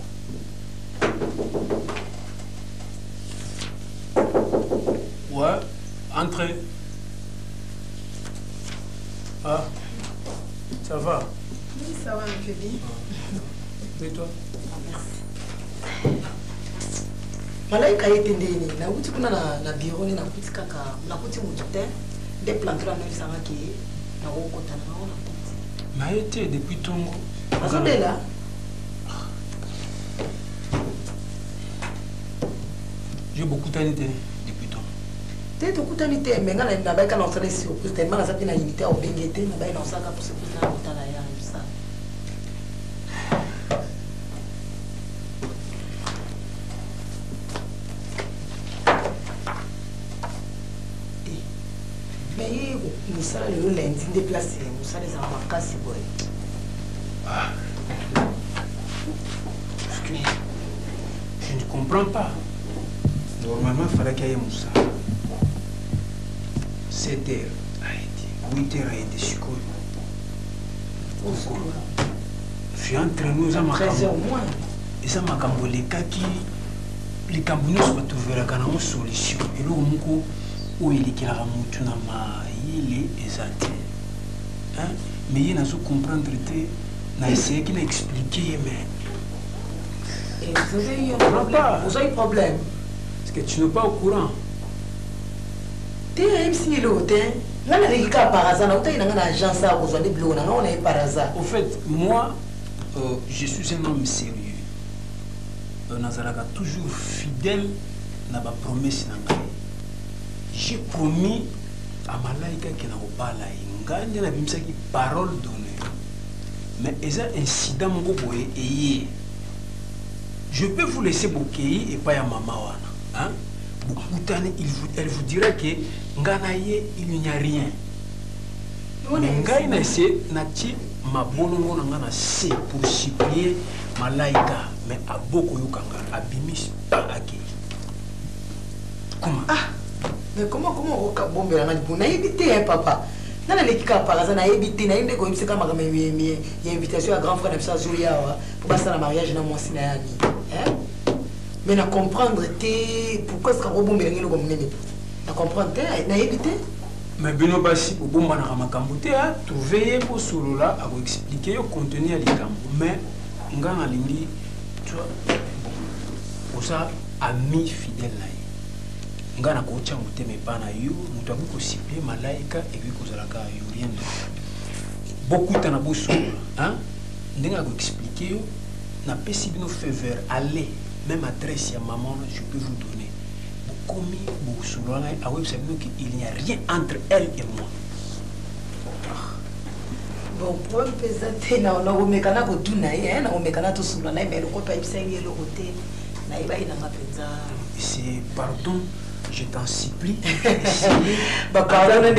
Ouais. Entrez. Ah, ça va? Oui, ça va, un peu bien. Et toi? Malaika ete ndeni nauti kuna na bureau ni nakuti kaka nakuti mutu te de planter na lisanga ki na kokota na ona kuti ma été depuis tongo azobela j'ai beaucoup d'années depuis tongo te to kutani te menga na baika na ofere si opus te mana sapi na unité au bengete na baika na osaka pour se kuta na kutala ya msa. Moussala le lundi déplacé, Moussala les enfants cassés boy. Ah. Parce que je ne comprends pas. Normalement, il fallait qu'il y ait Moussa. 7 heures a été, 8 heures a été sucré. Je suis entre nous, 13 heures moins. Et ça m'a cambolé kaki. Les cambonais sont ouverts à une solution. Et là, où il est a mutu na maïli exact. Hein? Mais il n'a pas comprendre te na essayer qu'il expliquer mais. Et vous avez eu un problème. Vous avez un problème. Parce que tu n'es pas au courant. Tu es ici l'hôtel. Là, on a par hasard. On a une agence à besoin de bleu. On a par hasard. Au fait, moi, je suis un homme sérieux. Nazaraka toujours fidèle à ma promesse. J'ai promis à Malaika qu'il n'a pas la ingane, n'a pas dit parole donnée. Mais il y a un incident et je peux vous laisser bouquer et pas à maman. Hein? Elle vous dira que Nganaye il n'y a rien. Ngaïna c'est nati ma bonongo ngana c'est pour supplier Malaika mais à beaucoup yukanga abimis pas aki. Comment? Mais comment on va bomber la maison? On a évité, papa. Dans les cas par hasard, on a évité. On a évité comme c'est comme il y a invitation à grand frère de ça Julia pour passer le mariage dans mon cinéma. Mais on comprendre pourquoi est-ce qu'on bomber le comme nene. On comprendre on a évité. Mais Beno Bassi pour bomber na makambote a trouver pour solo là à vous expliquer le contenu à l'écran. Mais on a lingi tu vois pour ça ami fidèle là. Ngana kocha muteme pana yu mutabu ko siple malaika et puis kozalaka yu rien de beaucoup tana bosso hein ndenga ko expliquer yo na pesi bino faveur aller même adresse ya maman je peux vous donner komi bosso là a website il n'y a rien entre elle et moi. Bon pour peser na na omekana ko tuna hein na omekana to sula na mais le ko pa ibisenge le côté na iba ina mapenza c'est pardon. Je t'en supplie. Pardon, non,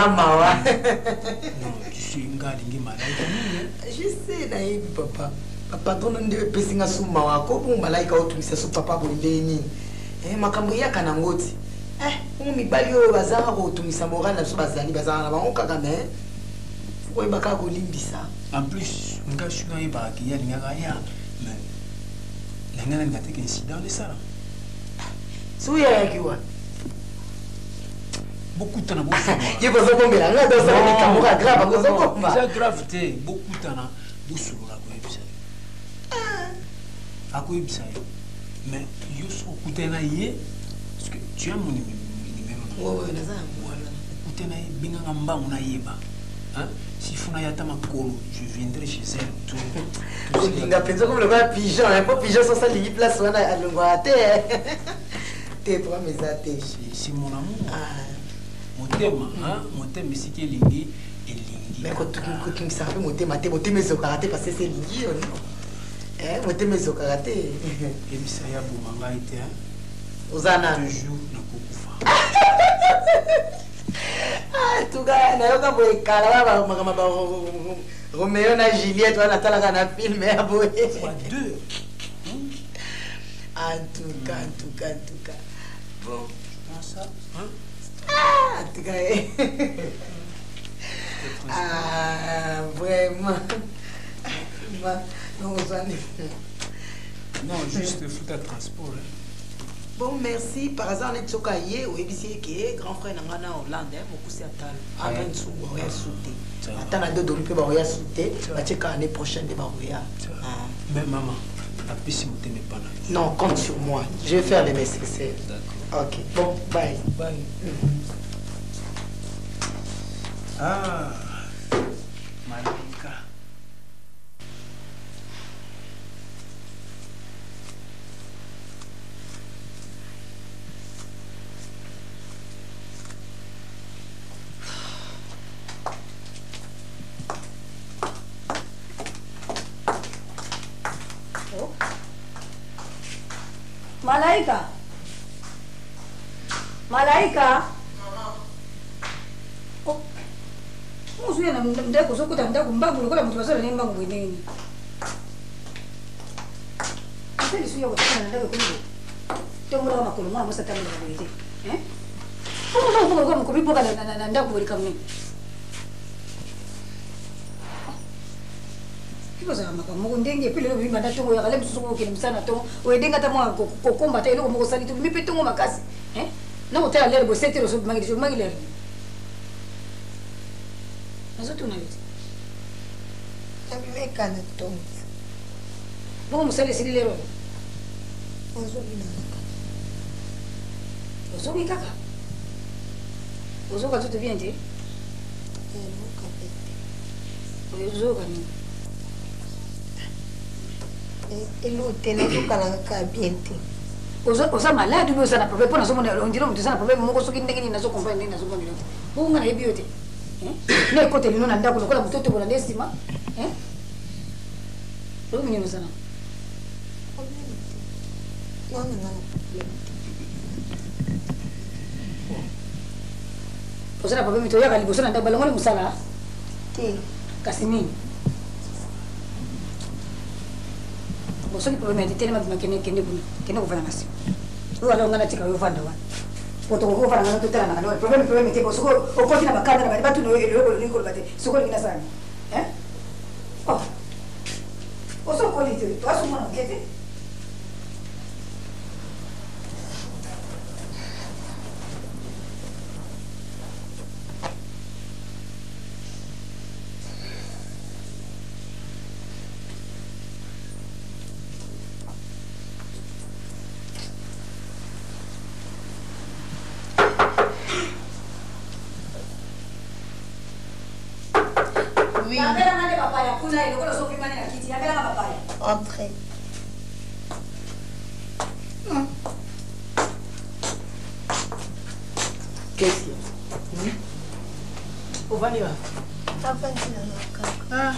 tu suis un gars qui est malade. Je sais, naïve, papa. Pardon, non, de pesinga sumawa. Comment malaika otumisa su papa boleni? Makambo ya kanangoti. Mi bali o bazara ko otumisa moral na su bazali bazara na bango kaka mais. Faut baka ko limbisa. En plus, nga shuna iba ki ya ngaka ya. Mais ngana ngate ke incident de ça. Souya kiwa. Beaucoup de temps. Il faut se bomber là, dans ça, caméra grave, c'est grave, beaucoup de temps. Boussou la quoi, mais je suis au Koutenaïe, parce que tu as mon numéro. Oui, Koutenaïe, Bingamba, on a yéba. Si Funayata Makolo, je viendrai chez elle. Il a pensé comme le gars pigeon, un peu pigeon sur sa ligne place, on a le voir à terre. T'es pour mes athées. C'est mon amour. Mon thème, c'est qu'il est lingi et lingi. Mais quand tu me savais, mon thème, c'est au karaté parce que c'est lingi, non? Mon thème, c'est au karaté. Et ça y a beau manga été, Ozana. Toujours na kokufa. Ah, tout cas, na yoka boy kala ba Roméo na Juliette, on a talaka na film à boy. Fois deux. En tout cas. Bon, je pense ça, hein? Ah, en tout cas. Ah, vraiment. Non, juste foot à transport. Bon, merci. Par hasard, on est sur Kaye, ou EBC qui est grand frère en Hollande, beaucoup c'est à tal. Avant de sous, on va sauter. Attends, on a deux dollars, on va sauter. On va checker l'année prochaine de Barouya. Mais maman, la piste n'est pas là. Non, compte sur moi. Je vais faire les nécessaires. D'accord. Ok. Bon, bye. Bye. Ah, Malaika. Malaika. Malaika. Oh. Musuya na ndako sokuta ndako mbangu lokola mutu basala ne mbangu bweneni. Asali suya kutana ndako kungo. Tongo kama koloma musa tamela bwete. Ko mukubipoka na ndako bweli kamne. Kiko za maka mo ndenge pele lo bimba ndatongo ya kale mususu ko kile msana tongo. Wedenga tamwa ko komba ta ilo ko sali tu mipe tongo makasi. Na utala lele bo setero so magile. Nazoto na yote. Abimeka na tongo. Bo musale sili lero. Ozobi kaka. Ozoka tout bien te? Ozoka ni. Elo tena tukala ka bien te. Oza malade ou ça problème pour on dirait on ça problème moko soki ndenge ni nazo comprendre nazo comprendre. Bo ngana ebiote. Ne kote lino na ndako lokola mtoto bona ndesima. Lo minyo sana. Osana problème to yaka liboso na ndako balongole musala. Te. Kasini. Bosoki problème de tellement makene kende bunu. Kende ko fana nasi. Uwa lo ngana tika yo fanda wa. Poto ko fana ngana tutala na ngalo. Problème te bosoko o ko tina bakanda na batu no elo ni ko bate. Soko ni nasani. Oh. Oso ko lite. To asu mwana kete. Oui. Entrez. Qu'est-ce qu'il y a? Où va aller? Ah.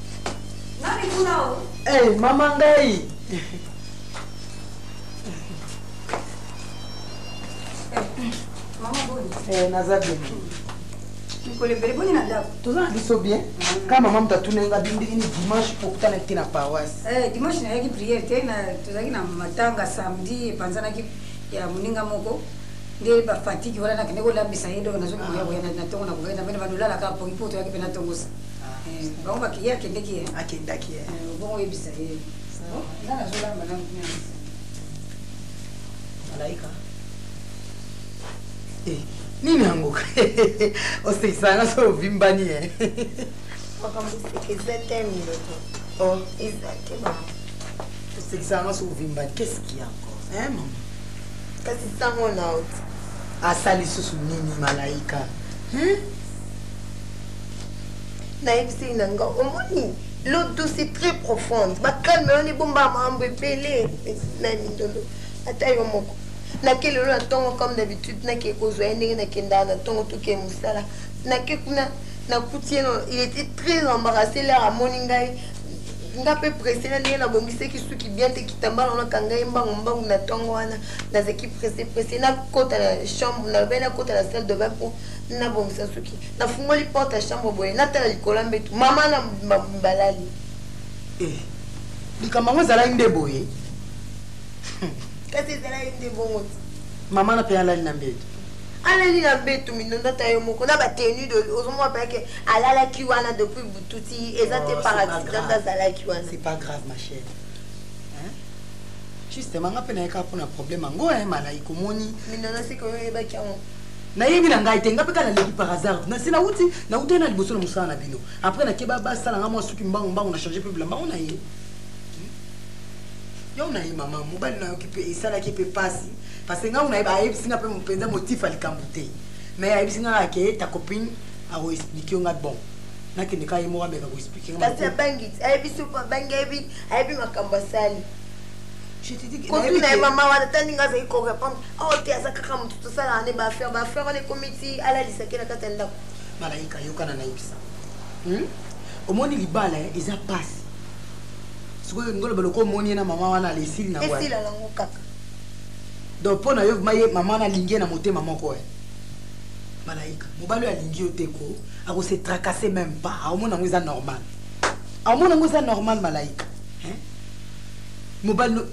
Hey, maman Gaï. Maman Boni. Eh, Nazabé. Tout ça, ils sont bien. Quand maman m'a tourné, elle a dit dimanche pour que tu aies la paroisse. Dimanche, il y a une prière. Il y a une matanga samedi, et pensant qu'il y a un moko. Il y a fatigue, il y a un peu de misa, il y a un peu de misa, il y a un peu de misa, il y a un peu de misa, il y a un peu de misa. Il y a un peu de misa, il y a un peu de misa. Il y a un peu de misa. Malaika. Nini yangu? Osisanga so vimbani eh. Oh, exactement. Osisanga so vimbani. Qu'est-ce qu'il y a encore? Hein maman? Kasi sango na out. Asali susu nini Malaika? Na ibisi nanga omoni. L'eau c'est très profonde. Ba calme on est bomba mambo pelé. Na mindolo. Ata yo moko. Na quel le temps comme d'habitude na ke kozwa ndenge na kenda na tongo to ke musala na ke kuna na kutieno il était très embarrassé là à moningai nga pe pressé na ndenge na bongise ki suki bien te kitambala na kangai mbangu na tongo wana na zeki pressé na kota na chambre na bena kota na salle de bain pour na bongisa suki na fungoli porte à chambre boye na tala likola mbetu mama na mbalali likambango zala inde boye. Kasi zala inde bongo. Maman na pe alali na mbetu. Alali na mbetu minonda tayo moko na ba tenue de ozomo pa ke alala ki wana depuis bututi ezate paradis dans zala ki wana. C'est pas grave ma chère. Hein? justement nga pe na yeka pona problème ngo malaika omoni minana siko yebaki yango nayebi na ngai te nga pe kala leki par hasard na sina uti na uti na liboso na musala na bino après na keba basala nga mwa suki mbango na changer peu blanc na ye yo na ye mama mobali na occupé isala ki pe passi parce que nga una ba yebi singa pe mpenza motif alikambute mais yebi singa ke ta copine a o expliquer nga bon na ke ndeka ye mo ameka ko expliquer nga kasi bangi yebi super bangi yebi makamba sali. Je te dis que quand tu n'as maman wa tani nga zai ko répondre oh te azaka kama mtu sala ane ba faire les committee ala lisake na katenda malaika yokana na ibisa omoni libala eza passe siko ngolo baloko moni na mama wana lesili na wa esila lango kaka donc pona yo maye mama na lingi na motema moko malaika mobalo ya lingi oteko ako se tracasser même pas omona ngo eza normal omona ngo eza normal malaika mobile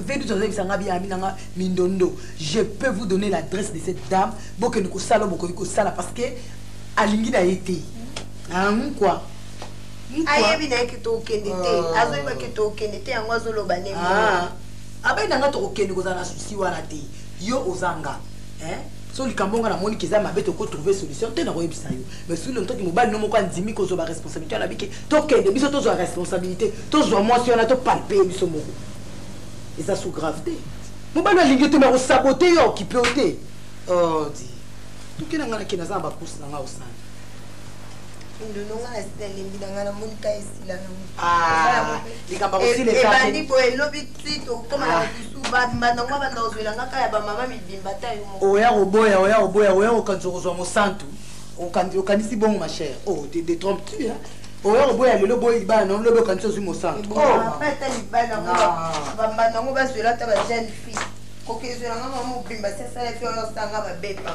je peux vous donner l'adresse de cette dame parce que alingi na été quoi ayebi na kito okende te azoyeba kito okende te yango azoloba ne abai nanga to okende kozana souci wana te yo ozanga so likambonga na moni kiza mabe to ko trouver solution te na ko yebisa yo mais sur le temps que mobile no moko andimi ko zo ba responsabilité na biki to okende biso to zo responsabilité to zo motion na to palper biso moko. Et ça sous gravité. Mon bal lingi te me saboter yo qui peut ôter. Oh di. Tout qui n'anga qui n'a pas pousse n'anga au sang. Ndo nonga na sita limbi n'anga na monika esila no. Ah. Les gamba aussi les femmes. Et bandi po elobi tito comme la suba mbandonga bandozwela ngaka ya ba mama mibimbata yo mo. Oya oboya okanzo kozwa mo santu. Okanisi bon ma chère. Oh te détrompes-tu hein? Oya oboya lelo boy ba non lobo kanzo zu mo santu. Oh après libana ba nango ba zwela ta ba jeune fille. Kokezela ngama mo bimba sasa le fio yo sanga ba bepa.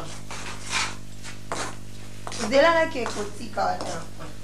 Zela na ke kotika wata.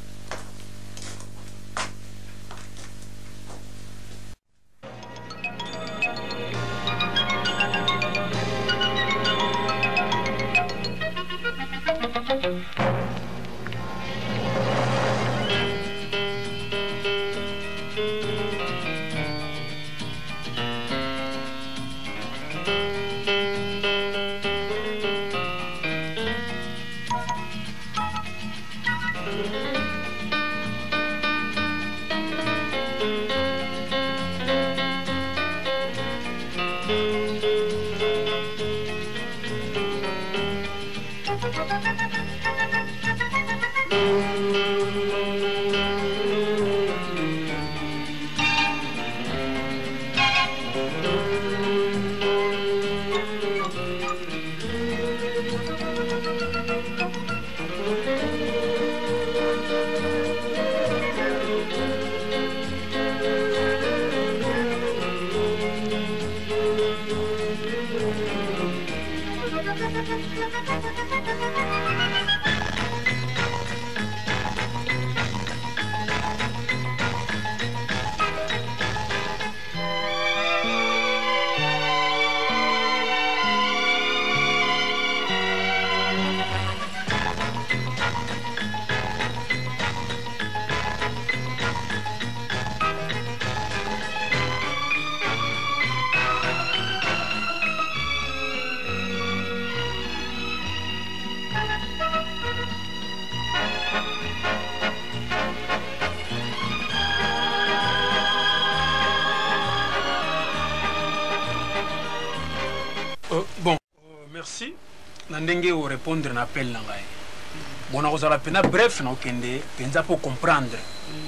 Merci. Nandenge au répondre à l'appel nangai. Bon, on a pena bref na okende, penza pour comprendre.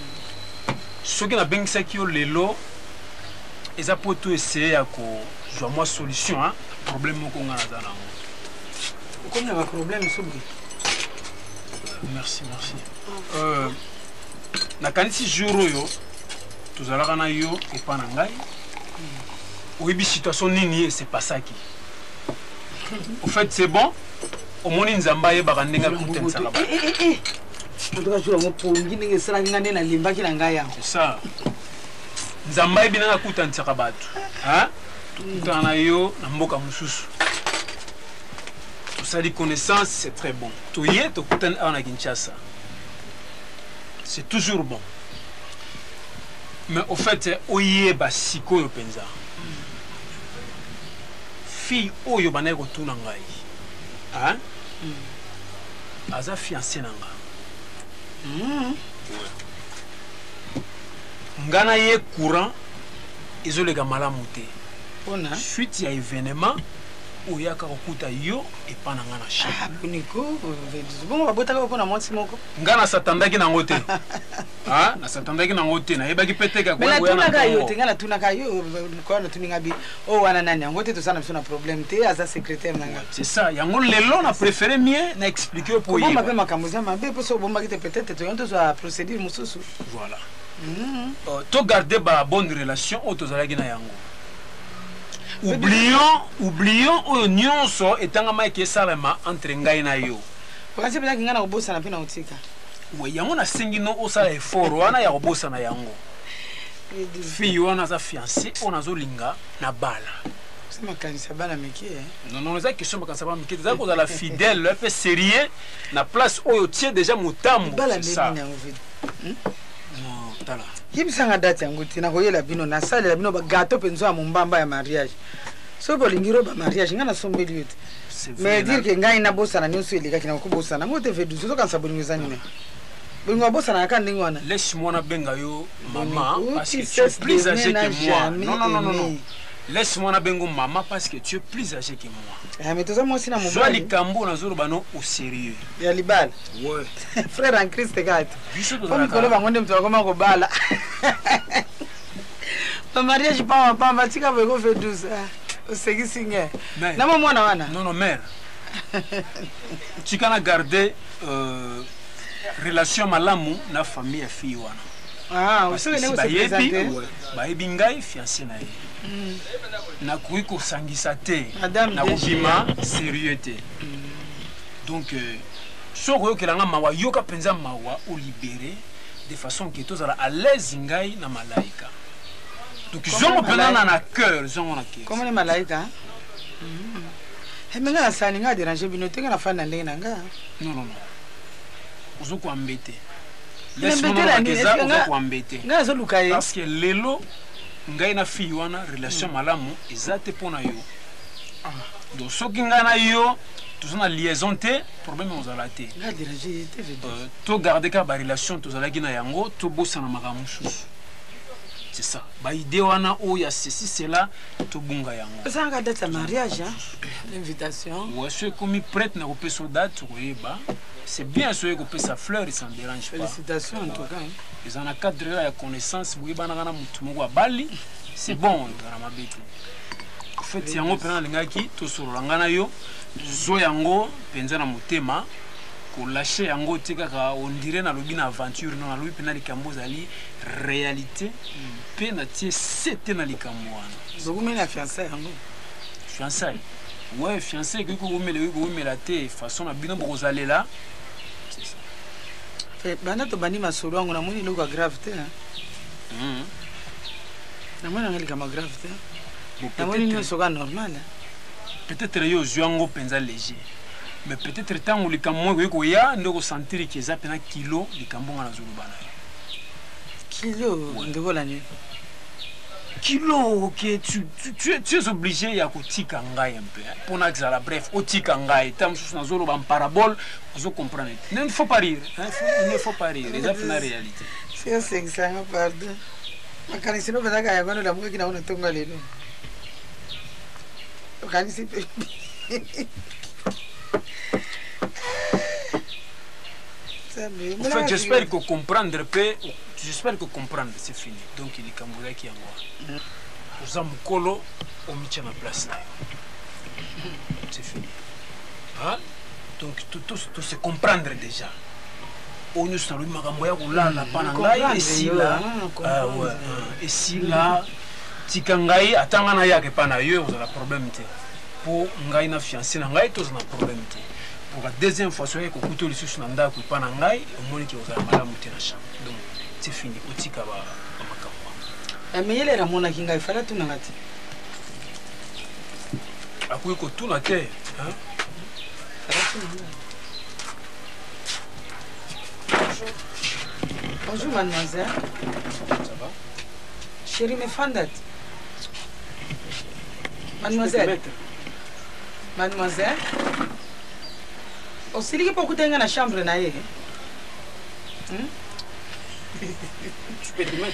Ce qui na bengisa ki lelo, eza pour tout essayer à ko joa moi solution hein, problème ko ngana zana. Combien de problème sobri? Merci. Na kanisi jour yo, tozalaka na yo epa na ngai. Oyebi situation nini c'est pas ça qui. Au fait, c'est bon. Au moins, nous avons fait des choses. C'est ça. Nous avons fait des choses. Tout en ayant tout ça, les connaissances, c'est très bon. Tout y est, tout en Kinshasa. C'est toujours bon. Mais au fait, c'est Oye Basiko Penza. fille oyo banaye kotuna ngai hein aza fiancé nanga ngana ye courant ezoleka malamu te suite ya événement oyaka kokuta yo epa na nga na nga nasatandaki nango te nasatandaki nango te nayebaki pe te natunaka yo te nga natunaka yo koa natuninga bi o wana nani yango te tosala biso na problème te aza secrétaire nanga c'est ça yango lelo na préféré mie na expliquer po yeba pe makambo eza mabe po so obombaki te peut-être toyoni tozwa procédure mosusu voilà to garder ba bonne relation oyo tozalaki na yango oublions oyo nyonso etangama ekesalema entre ngai na yo okasi mpezaki ngai na kobosana mpe na kotika yango nasengi no osala effort wana ya kobosana yango fille wana aza fiancé oyo nazolinga na bala makanisa bana mike non eza question makanisa bana mike eza kozala fidèle mpe sérieux na place oyo tie déjà motambo tala yebisanga date yango te nakoyela bino nasalela bino bagato mpenzo ya mombamba ya mariage soki bolingi roba mariage ngai nasombeli yo te mais dire ke ngai nabosana nyonso elekaki na kokobosana ngo te vedu ozokanisa bolingo eza nini bolingo abosana kaka ndenge wana laisse-moi nabenga yo mama parce que tu es plus âgé que moi non laisse-moi nabengo maman parce que tu es plus âgé que moi mais toza mwasi na mobali zwa likambo nazoloba no au sérieux ya libala ouais frère en Christ kati po mikolo bango nde moto bakoma kobala bamariage pamba tika boye kofe 12 osekisi nge namo mwana wana non mère tika na garder relation malamu na famille ya fille wana bayebi ngai fiancé na ye nakoki kosangisa te nakobima sérieux te donc soki oyokelanga mawa yoka mpenza mawa olibere de façon ke tozala à l'aise ngai na malaika donc zongo mpenza na cœur zongo na cœur komone malaika emenga na sani nga déranger bino te nga na fani na ndenge na nga non ozokoambete laisse-moi parce que lelo ngai na fille wana relation malamu eza te mpo na yo donc soki ngai na yo toza na liaison te problème ozala te to garde kaka barelation tozalaki na yango tobosana makambo mosusu c'est ça baide wana oyo ya ceci cela tobunga yango ezanga date ya mariage l'invitation ouais soki ekomi prête na kopesa date koyeba c'est bien soki kopesa fleur et ça ne dérange pas félicitations en tout cas eza na cadre ya connaissance boyebanaka na motu moko abali c'est bon ezala mabe te en fait yango mpena nalingaki tosolola ngai na yo zo yango mpenza na motema kolashe yango te kaka ondire nalobi na aventure non nalobi mpena likambo ezali réalité mpe natie se te na likambo wana zokumeli na fiancé yango fiancé ouais fiancé ekoki kokomela te façon na bino bokozalela banda tobandi masolo yango namoni eloko ya grave te namoni yango likambo ya grave te namoni nyonso ka normal peut-être yo ozwi yango mpenza léger mais peut-être ntango likambo moko ekoki koya nde okosentiri ke eza mpena kilo likambo nga nazoloba na yo kilo ndekola nini kilo que tu es obligé ya kotika ngai un peu pour n'exala bref otika ngai tam sous na zolo en parabole vous comprenez il ne faut pas rire il ne faut pas rire c'est la réalité c'est ça pardon makanisi no bazaka ya bana la mweki na una tonga lelo makanisi en fait, j'espère que comprendre peut. J'espère que comprendre c'est fini. Donc il est Kamboula qui est moi. Aux amukolo, on met à ma place là. C'est fini. Hein? Donc tout se comprendre déjà. On nous salue Magamboya ou là la pananga et si là, ouais, et si là, tikangai atangana ya ke panayo, on a problème té. Pour ngai na fiancé na ngai, tous on a problème té. Pour la deuxième fois, soyez que couteau le sous nanda ku panangai, au moins qui vous a malamu té na chambre. Donc c'est fini. Otika ba makamwa. Mais yele ramona kinga ifala tu nangati. Akuye ko tu na té, hein? Bonjour mademoiselle. Ça va? Chérie, me fandat. Mademoiselle. Mademoiselle, osiliki po kutenga na chambre na ye. Tu peux te mettre.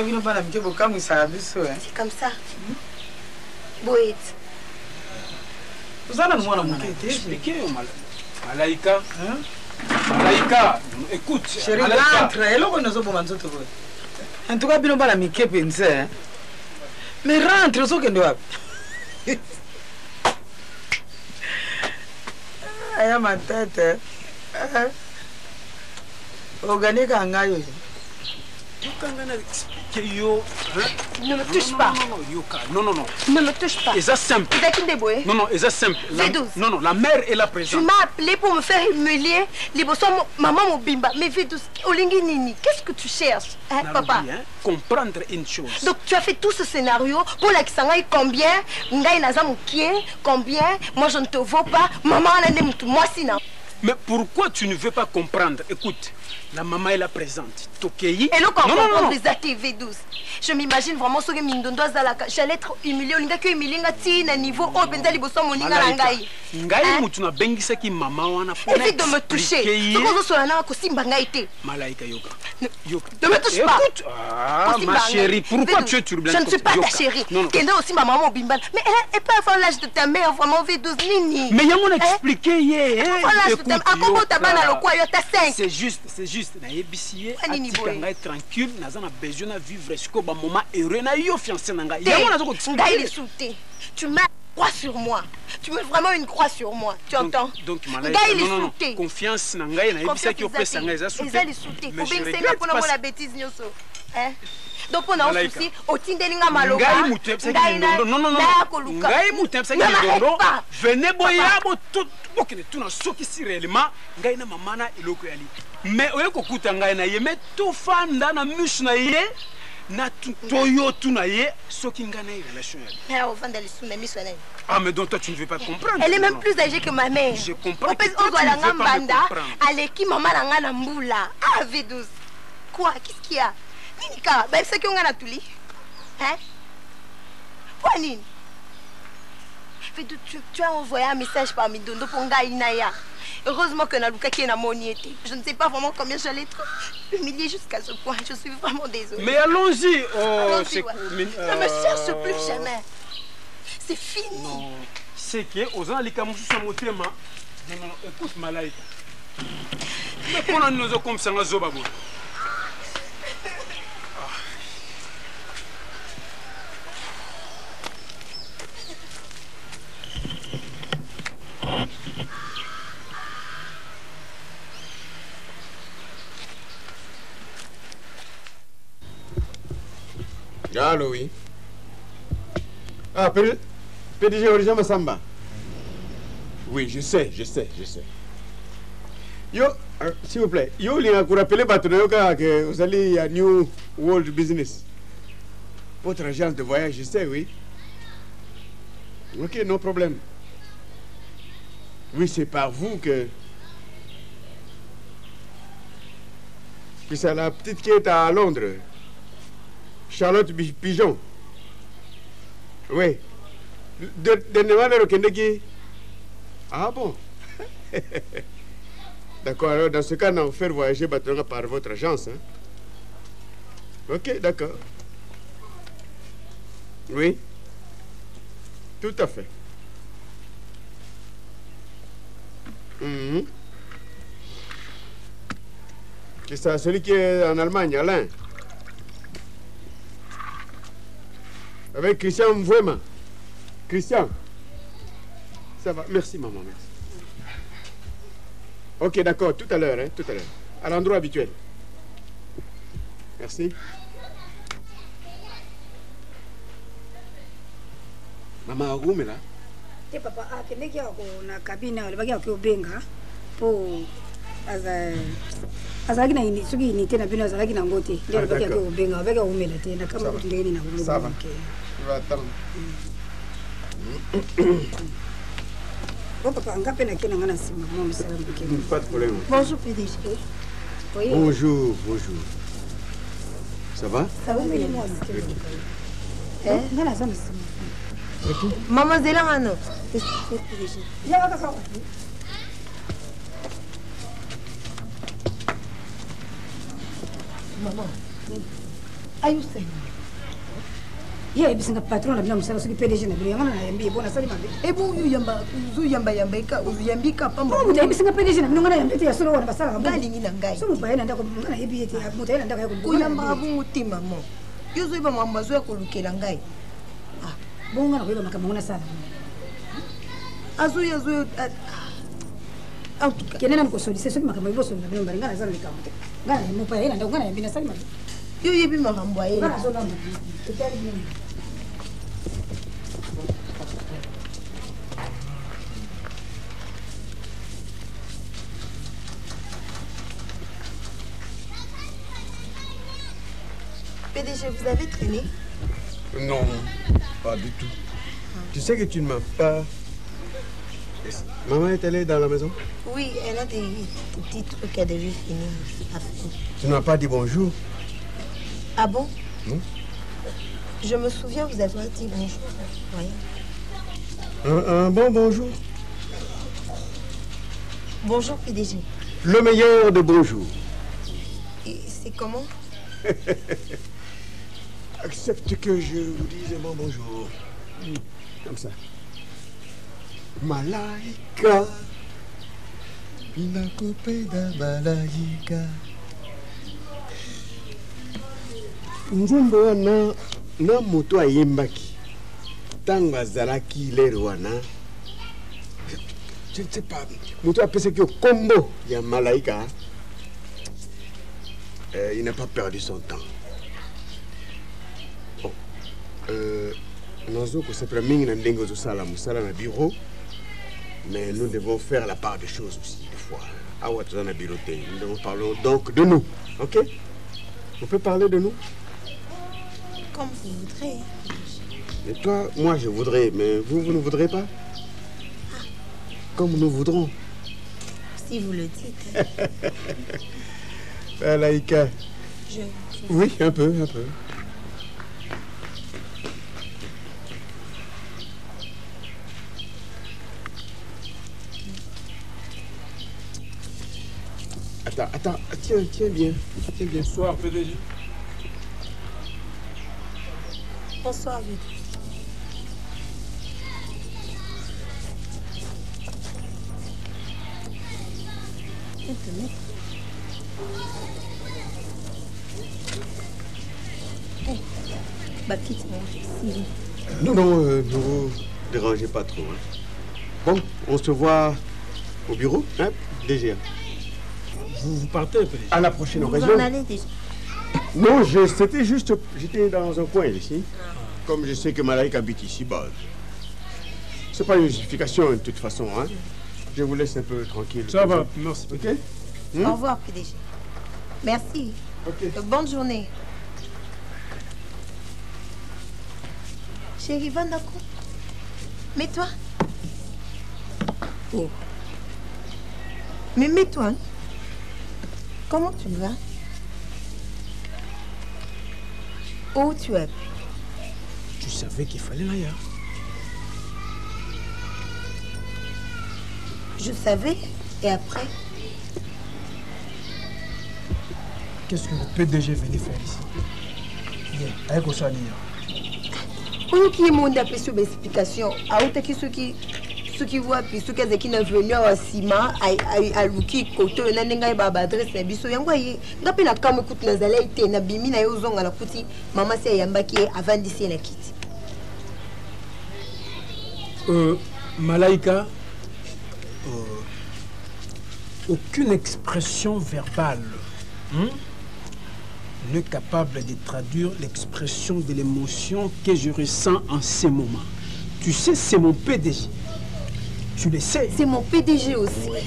C'est comme ça. Boït. Vous allez nous voir expliquer, Malaïka. Malaïka, écoute. Chérie, rentre. En tout cas, bien la miké pense. Mais rentre, ce que nous avons. Aya ma tête. Organique en gagne. Ne me touche pas. Non, non. Ne me touche pas. Et ça simple. Non, non, et ça simple. Non, non, la mère est là présente. Tu m'as appelé pour me faire humilier. Les bossons, maman Mobimba. Mais Védous, Olingi Nini, qu'est-ce que tu cherches, hein, papa? Comprendre une chose. Donc tu as fait tout ce scénario pour la Kisangai combien? Ngai Nazam combien? Moi je ne te vaux pas. Maman, moi sinon. Mais pourquoi tu ne veux pas comprendre? Écoute, la maman est là présente. Et le comprendre des TV 12. Je m'imagine vraiment ce que Mindondo Zalaka. J'allais être humilié. On dit que humilié à niveau haut. Benzali bosso moninga langai. Ngai mutuna bengisa ki maman wana. Évite de me toucher. Ce qu'on soit là, que Simba ngaïté. Malaïka Yoka. Ne me touche pas. Écoute, ma chérie, pourquoi tu es turbulente? Je ne suis pas ta chérie. Kenda aussi ma maman Bimbal. Mais elle peut avoir l'âge de ta mère, vraiment V12 Nini. Mais y'a mon expliqué hier. C'est juste. Nayebisie atika ngai tranquille naza na besoin na vivre jusqu'au moment heureux na yo fiancé na ngai yango nazo ko ngai sauté. Tu m'as croix sur moi. Tu mets vraiment une croix sur moi. Tu entends? Donc Malaïka, non, confiance na ngai na yebisa ki opesa ngai za sauté. Mais je regrette pour la bêtise nyoso. Hein? Donc on a un souci au tindelinga maloba. Ngai mutepsa ki ndondo. Venez boyabo tout bokene tout na soki si réellement ngai na mama na eloko yali. Mais oye kokuta ngai na ye mais tout fanda na mush na ye na toyo tu na ye soki ngai na relation yali. Mais au fanda lisu na miso na. Ah mais donc toi tu ne veux pas comprendre. Elle est même plus âgée que ma mère. Je comprends. On doit la ngambanda aleki maman na ngana mbula. Ah V12. Quoi? Qu'est-ce qu'il y a? Ninika, ben c'est qu'on a na tuli. Hein? Quoi nini? Tu as envoyé un message par Mindondo pour Nga Inaya. Heureusement que Naluka qui est na moniété. Je ne sais pas vraiment combien j'allais être humiliée jusqu'à ce point. Je suis vraiment désolée. Mais allons-y. Ne me cherche plus jamais. C'est fini. Non. C'est que aux gens les camoufles sont montés ma. Non, écoute Malaïka. Mais comment nous avons comme ça na zobabo? Allô, oui. Ah, PDG Origin Massamba. Oui, je sais. Yo, s'il vous plaît, yo, il y a pour rappeler que vous allez à New World Business. Votre agence de voyage, je sais, oui. Ok, no problème. Oui, c'est par vous que c'est la petite qui est à Londres. Charlotte Pigeon. Oui. De Kendeki. Ah bon? D'accord, alors dans ce cas, on va faire voyager Batonga par votre agence. Hein? Ok, d'accord. Oui. Tout à fait. C'est ça, celui qui est en Allemagne, Alain. Avec Christian Mvouema. Christian. Ça va. Merci, maman. Merci. Ok, d'accord. Tout à l'heure, hein. Tout à l'heure. À l'endroit habituel. Merci. Maman, où est là? Papa, kende kia ko na kabine wale baki ko benga po azaki na ini suki ni tena bino azaki na ngote ndio baki ko benga baki umela tena kama mtu ngeni na kumbe. Ça va. Tu vas attendre. Papa, ngapi na kina ngana sima mama salamu kile. Pas de problème. Bonjour PDG. Oui. Bonjour. Ça va? Ça va bien moi. Ngana sana sima. Maman Zélano. Maman. Aïe, c'est. Il y a un patron qui a dit que PDG n'a pas de bon assaillement. Et bon, il y a un yambika, ou yambika, pas moi. Il y a un PDG, nous avons été solo à Bassala. Galing in Angai. So, by an and a baby at Motel and I Kuyamba Muti, Mamma. You say, Mamma Zuko Lukelangai. Ah, Bonga, we don't make a monasa. Azu, Can I go so this is my boss on the number and Gazan account? Gana, Mopay, and I'm going to be a salmon. You be my boy. To tell you. PDG, vous avez traîné? Non, pas du tout. Tu sais que tu ne m'as pas... Maman est allée dans la maison? Oui, elle a des petits trucs à devait finir à faire. Tu n'as pas dit bonjour? Ah bon? Non. Je me souviens, vous avez dit bonjour. Oui. Un bon bonjour? Bonjour, PDG. Le meilleur de bonjour. Et c'est comment? Accepte que je vous dise un bon bonjour. Comme ça. Malaika. Pinakopeda malaika. Nzembo wana na moto ayembaki. Tango azalaki lero wana. Je ne sais pas. Moto apese ki kombo ya malaika. Il n'a pas perdu son temps. Bon. Nous avons bureau, mais nous devons faire la part des choses aussi, des fois. Nous devons parler donc de nous, ok? On peut parler de nous? Comme vous voudrez. Et toi, moi je voudrais, mais vous ne voudrez pas? Comme nous voudrons. Si vous le dites. Laïka. Oui, un peu. Attends, tiens bien. Bonsoir, PDG. Bonsoir, Vite. Bah, quitte-moi. Non, ne vous dérangez pas trop. Hein. Bon, on se voit au bureau, hein, DG. Vous partez, PDG? À la prochaine occasion. Vous en allez déjà? Non, j'étais dans un coin ici. Comme je sais que Malaïka habite ici, bah, c'est pas une justification de toute façon. Hein. Je vous laisse un peu tranquille. Ça va, merci. Ok? Au revoir, PDG. Merci. Ok. Bonne journée. Chérie, Vandako, mets-toi. Oh. Mais mets-toi. Comment tu vas? Où tu es? Tu savais qu'il fallait là, hein? Je savais. Et après? Qu'est-ce que le PDG venait faire ici? Avec Ossania. Oui, qui est mon appel sur l'explication. À où est-ce qui voient puis ceux qui sont venus à Sima à Luki côté on a n'engaye baba adresse na biso yango ye ngapi na kama kutu na zala ite na bimi na yo zonga la kuti mama si yamba ki avant d'ici na kiti. Malaïka, aucune expression verbale n'est capable de traduire l'expression de l'émotion que je ressens en ce moment. Tu sais, c'est mon PDG. Tu le sais. C'est mon PDG aussi. Oui.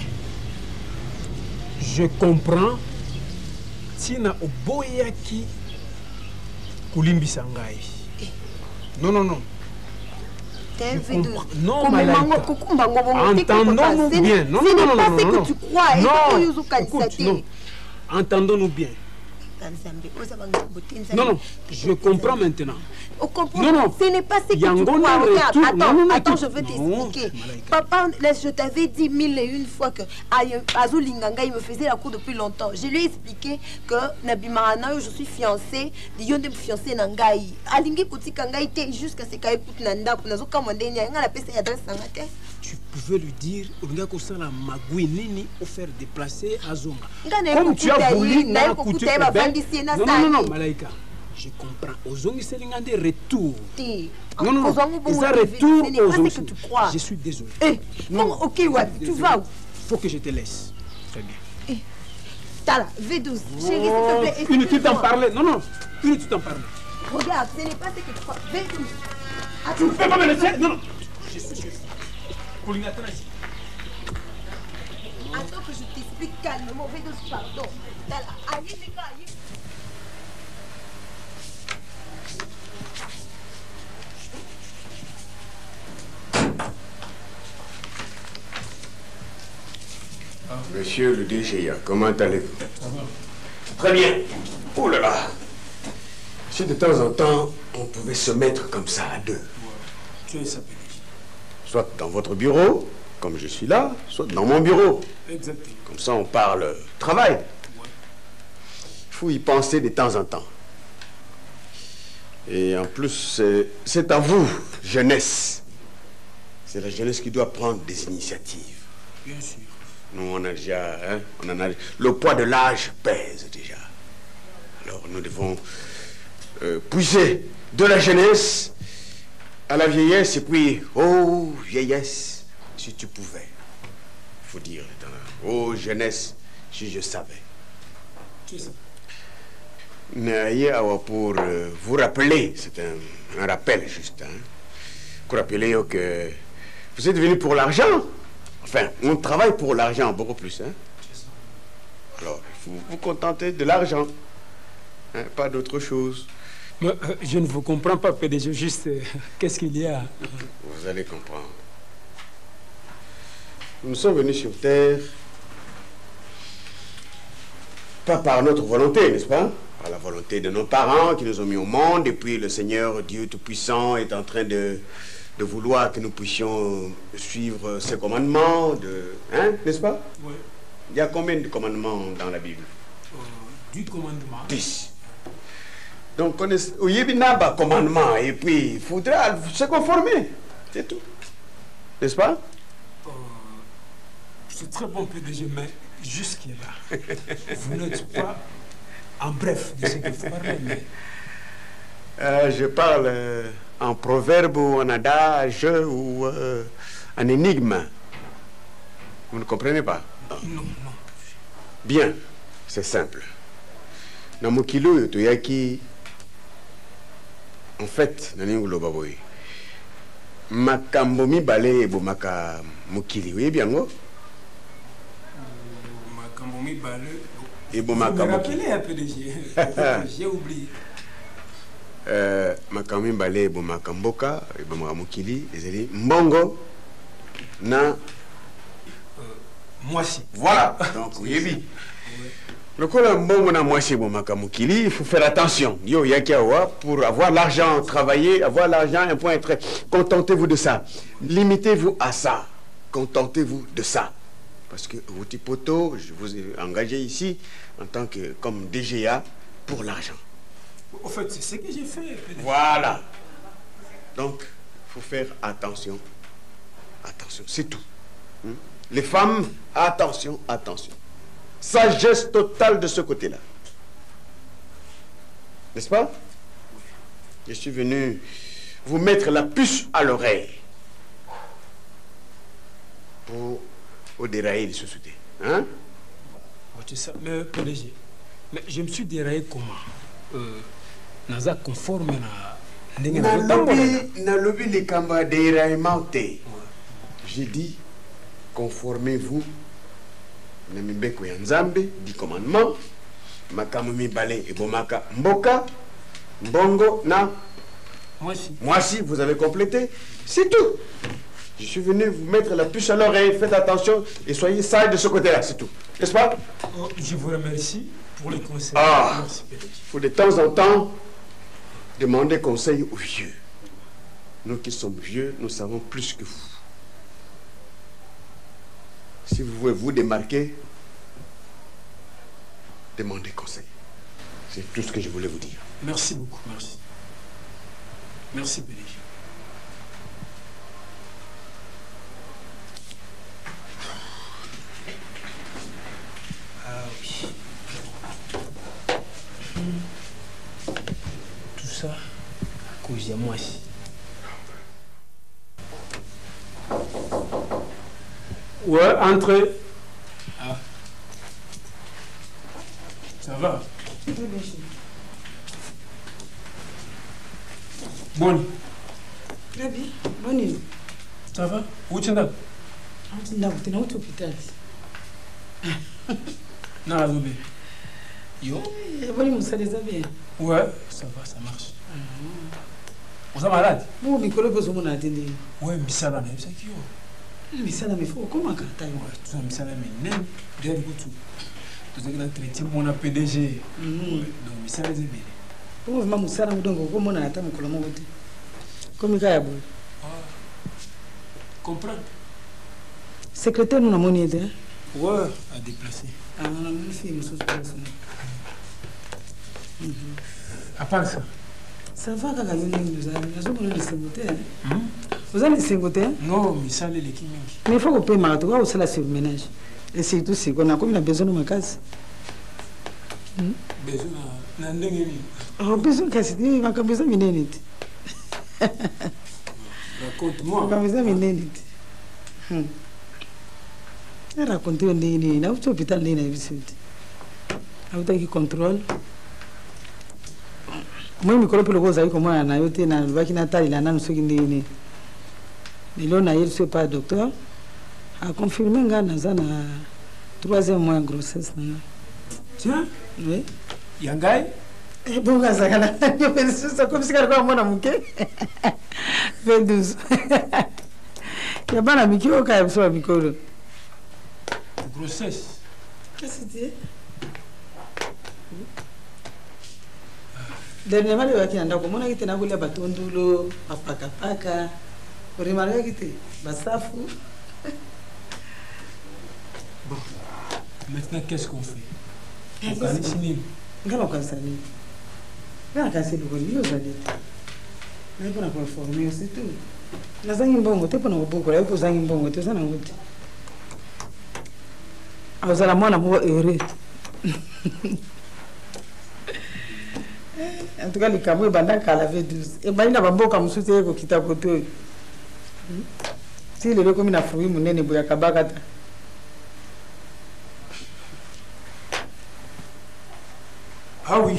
Je comprends. Tina oboyaki kulimbisa ngai. Non. Non, Malaïka. Entendons-nous bien. Non. Écoute, non. Entendons-nous bien. Non, non, je comprends maintenant. On comprend. Non, non. Ce n'est pas ce que tu crois. Attends, je veux t'expliquer. Papa, je t'avais dit 1001 fois que Azo Linganga, il me faisait la cour depuis longtemps. Je lui ai expliqué que Nabimarana, je suis fiancée, Dionde fiancée Nangai. Alingi Kouti Kangai, jusqu'à ce qu'il écoute Nanda, pour nous commander, il y a un appel à l'adresse. Tu pouvais lui dire, pour faire déplacer Azonga. Comme tu as voulu, non, Malaika. Je comprends. Ozongi c'est l'ingandé retour. Non, non, ils ont retour aux. Je suis désolé. Non, ok, ouais, tu vas où? Faut que je te laisse. Très bien. Tala, V12. Chérie, s'il te plaît. Inutile d'en parler. Non, non, inutile d'en parler. Regarde, ce n'est pas ce que tu crois. V12. Tu ne peux pas me laisser. Non, non. Je suis. Pollinateur ici. Attends que je t'explique calmement. V12, pardon. Tala, allez, les gars, allez. Monsieur le DGA, comment allez-vous? Très bien. Oh là là. Si de temps en temps, on pouvait se mettre comme ça à deux. Tu es sapé. Soit dans votre bureau, comme je suis là, soit dans mon bureau. Exactement. Comme ça, on parle travail. Il faut y penser de temps en temps. Et en plus, c'est à vous, jeunesse. C'est la jeunesse qui doit prendre des initiatives. Bien sûr. Nous, on a déjà... Hein, le poids de l'âge pèse déjà. Alors, nous devons puiser de la jeunesse à la vieillesse. Et puis, oh, vieillesse, si tu pouvais. Il faut dire, oh, jeunesse, si je savais. Tu sais. Pour vous rappeler, c'est un rappel juste, hein, pour rappeler que vous êtes venu pour l'argent. Enfin, on travaille pour l'argent beaucoup plus. Hein. Alors, il faut vous contenter de l'argent, hein, pas d'autre chose. Mais, je ne vous comprends pas, PDG, juste qu'est-ce qu'il y a? Vous allez comprendre. Nous sommes venus sur Terre, pas par notre volonté, n'est-ce pas? Par la volonté de nos parents qui nous ont mis au monde, et puis le Seigneur Dieu Tout-Puissant est en train de vouloir que nous puissions suivre ses commandements, hein, n'est-ce pas? Oui. Il y a combien de commandements dans la Bible? 10 commandements. 10. Donc, il y a un commandement, et puis il faudra se conformer, c'est tout. N'est-ce pas? C'est très bon, PDG, mais jusqu'à-là, vous n'êtes pas en bref de ce que vous parlez. Mais... je parle en proverbe ou en adage ou en énigme. Vous ne comprenez pas? Non, non. Bien, c'est simple. Dans mon kilo, il y a qui, en fait, dans le baboy, makambo mi balé bo maka mukili. Oui, bien go. Makambo mi balé. Et bon makambo. Vous me rappelez un peu de j'ai oublié. Makambo mi balé bo makamboka et bo makamukili. Les mbongo na. Moi si. Voilà. Donc oui, oui. Le col mbongo na moi si bo makamukili. Il faut faire attention. Yo yakiawa pour avoir l'argent, travailler, avoir l'argent, un point très. Contentez-vous de ça. Limitez-vous à ça. Contentez-vous de ça. Parce que Routi Poto, je vous ai engagé ici en tant que comme DGA pour l'argent. En fait, c'est ce que j'ai fait. Voilà. Donc, il faut faire attention. Attention, c'est tout. Les femmes, attention, attention. Sagesse totale de ce côté-là. N'est-ce pas? Je suis venu vous mettre la puce à l'oreille pour dérailler les sociétés. Hein? Mais PDG, mais je me suis déraillé comment? Naza conforme na lobby les cambas déraillement. J'ai dit conformez-vous na mibeko ya Nzambe du commandement makamumi balé et bomaka mboka mbongo na moi si vous avez complété, c'est tout. Je suis venu vous mettre la puce à l'oreille. Faites attention et soyez sage de ce côté-là, c'est tout. N'est-ce pas? Oh, je vous remercie pour les conseils. Ah, merci, PDG. il faut de temps en temps demander conseil aux vieux. Nous qui sommes vieux, nous savons plus que vous. Si vous voulez vous démarquer, demandez conseil. C'est tout ce que je voulais vous dire. Merci beaucoup, merci. Merci, PDG. Ah oui. Tout ça à cause de moi ici. Ouais, entrez. Ah. Ça va? Très bien, chérie. Bonne. Très bien. Bonne nuit. Ça va? Où tu es là? Tu es à l'hôpital. Non, la Zobé. Yo? Bonne nuit, ça les a bien. Ouais, ça va, ça marche. Vous êtes malade? Bon, mais comment vous avez attendu? Ouais, mais ça va, c'est qui? Mais ça va, mais faut comment quand tu as eu? Ouais, tout ça, mais ça va, mais non. Derrière tout. Tout ça, il a traité mon PDG. Donc, mais ça va, c'est bien. Pour moi, ça va, donc, comment on a attendu que l'on comme il y a beau. Comprendre. Secrétaire, nous avons aidé. Ouais, à déplacer. Ah, on a une fille, monsieur. À part ça. Ça va quand nous avons les cinquantaines. Vous avez les cinquantaines? Non, mais ça, les qui mais il faut qu'on paye ma retour ou ça la sur le ménage. Et c'est tout, c'est qu'on a comme besoin de ma case. Besoin d'un dengue. Oh, besoin de casser, il va quand besoin de minute. Raconte-moi. Il va besoin de minute. Racontez un déni, il a un hôpital de l'habitude. Il a un contrôle. Moi, je connais pas le gros avec moi, on a été dans le vaccinateur, il a un souci de il ne sait pas docteur. A confirmé que nous avons un 3e mois de grossesse. Tiens? Oui. Yangai? Et bon, c'est comme si quelqu'un a mon 22. Il y a pas d'ami qui a un micro. Grossesse? Qu'est-ce que c'est? Dernièrement, il y a un homme qui a été à Batondulo, à Pakapaka. Vous remarquez que c'est Bassafou. Bon, maintenant, qu'est-ce qu'on fait? On va aller cinéma. On va aller cinéma. On va aller cinéma. On va aller cinéma. On va aller former, c'est tout. On va aller cinéma. On va aller cinéma. On va aller cinéma. On va aller cinéma. On va aller cinéma. En tout cas, les cameaux, ils avaient 12. Et bien, il y a un bon comme soutien qui a côté. Si le comme il a fouillé, mon nez, il y a kabagata. Ah oui.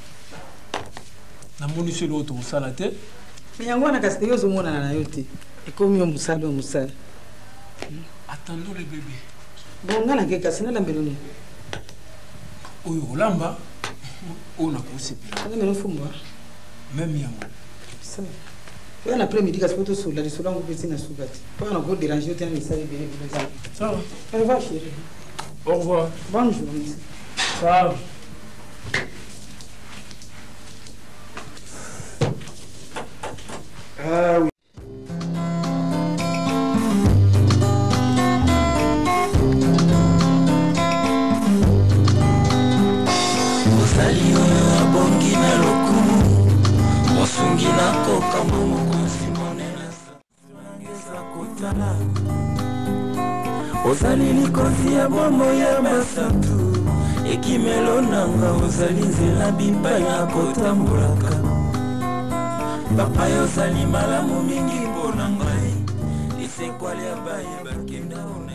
Na moni sur l'autre, ça la tête. Mais il y a un casté, il y a un yote. Et comme il y a un moussal, attendons le bébé. Bon, on a un cassé, on a un bébé. Oui, Olamba. On a poussé. Même Yango. Ça. Un après-midi, quand je suis sur la restaurant, vous pouvez nous soubattre. Pas un gros déranger, tu as mis ça et bien. Ça va. Au revoir, chérie. Au revoir. Bonne journée. Ça va. Ah oui. ozali likonzi ya bomoi ya basantu ekimelo nanga ozali nzela bipai ya kotambolaka papa yo ozali malamu mingi mpo na ngai lisekwali ya baye bakenda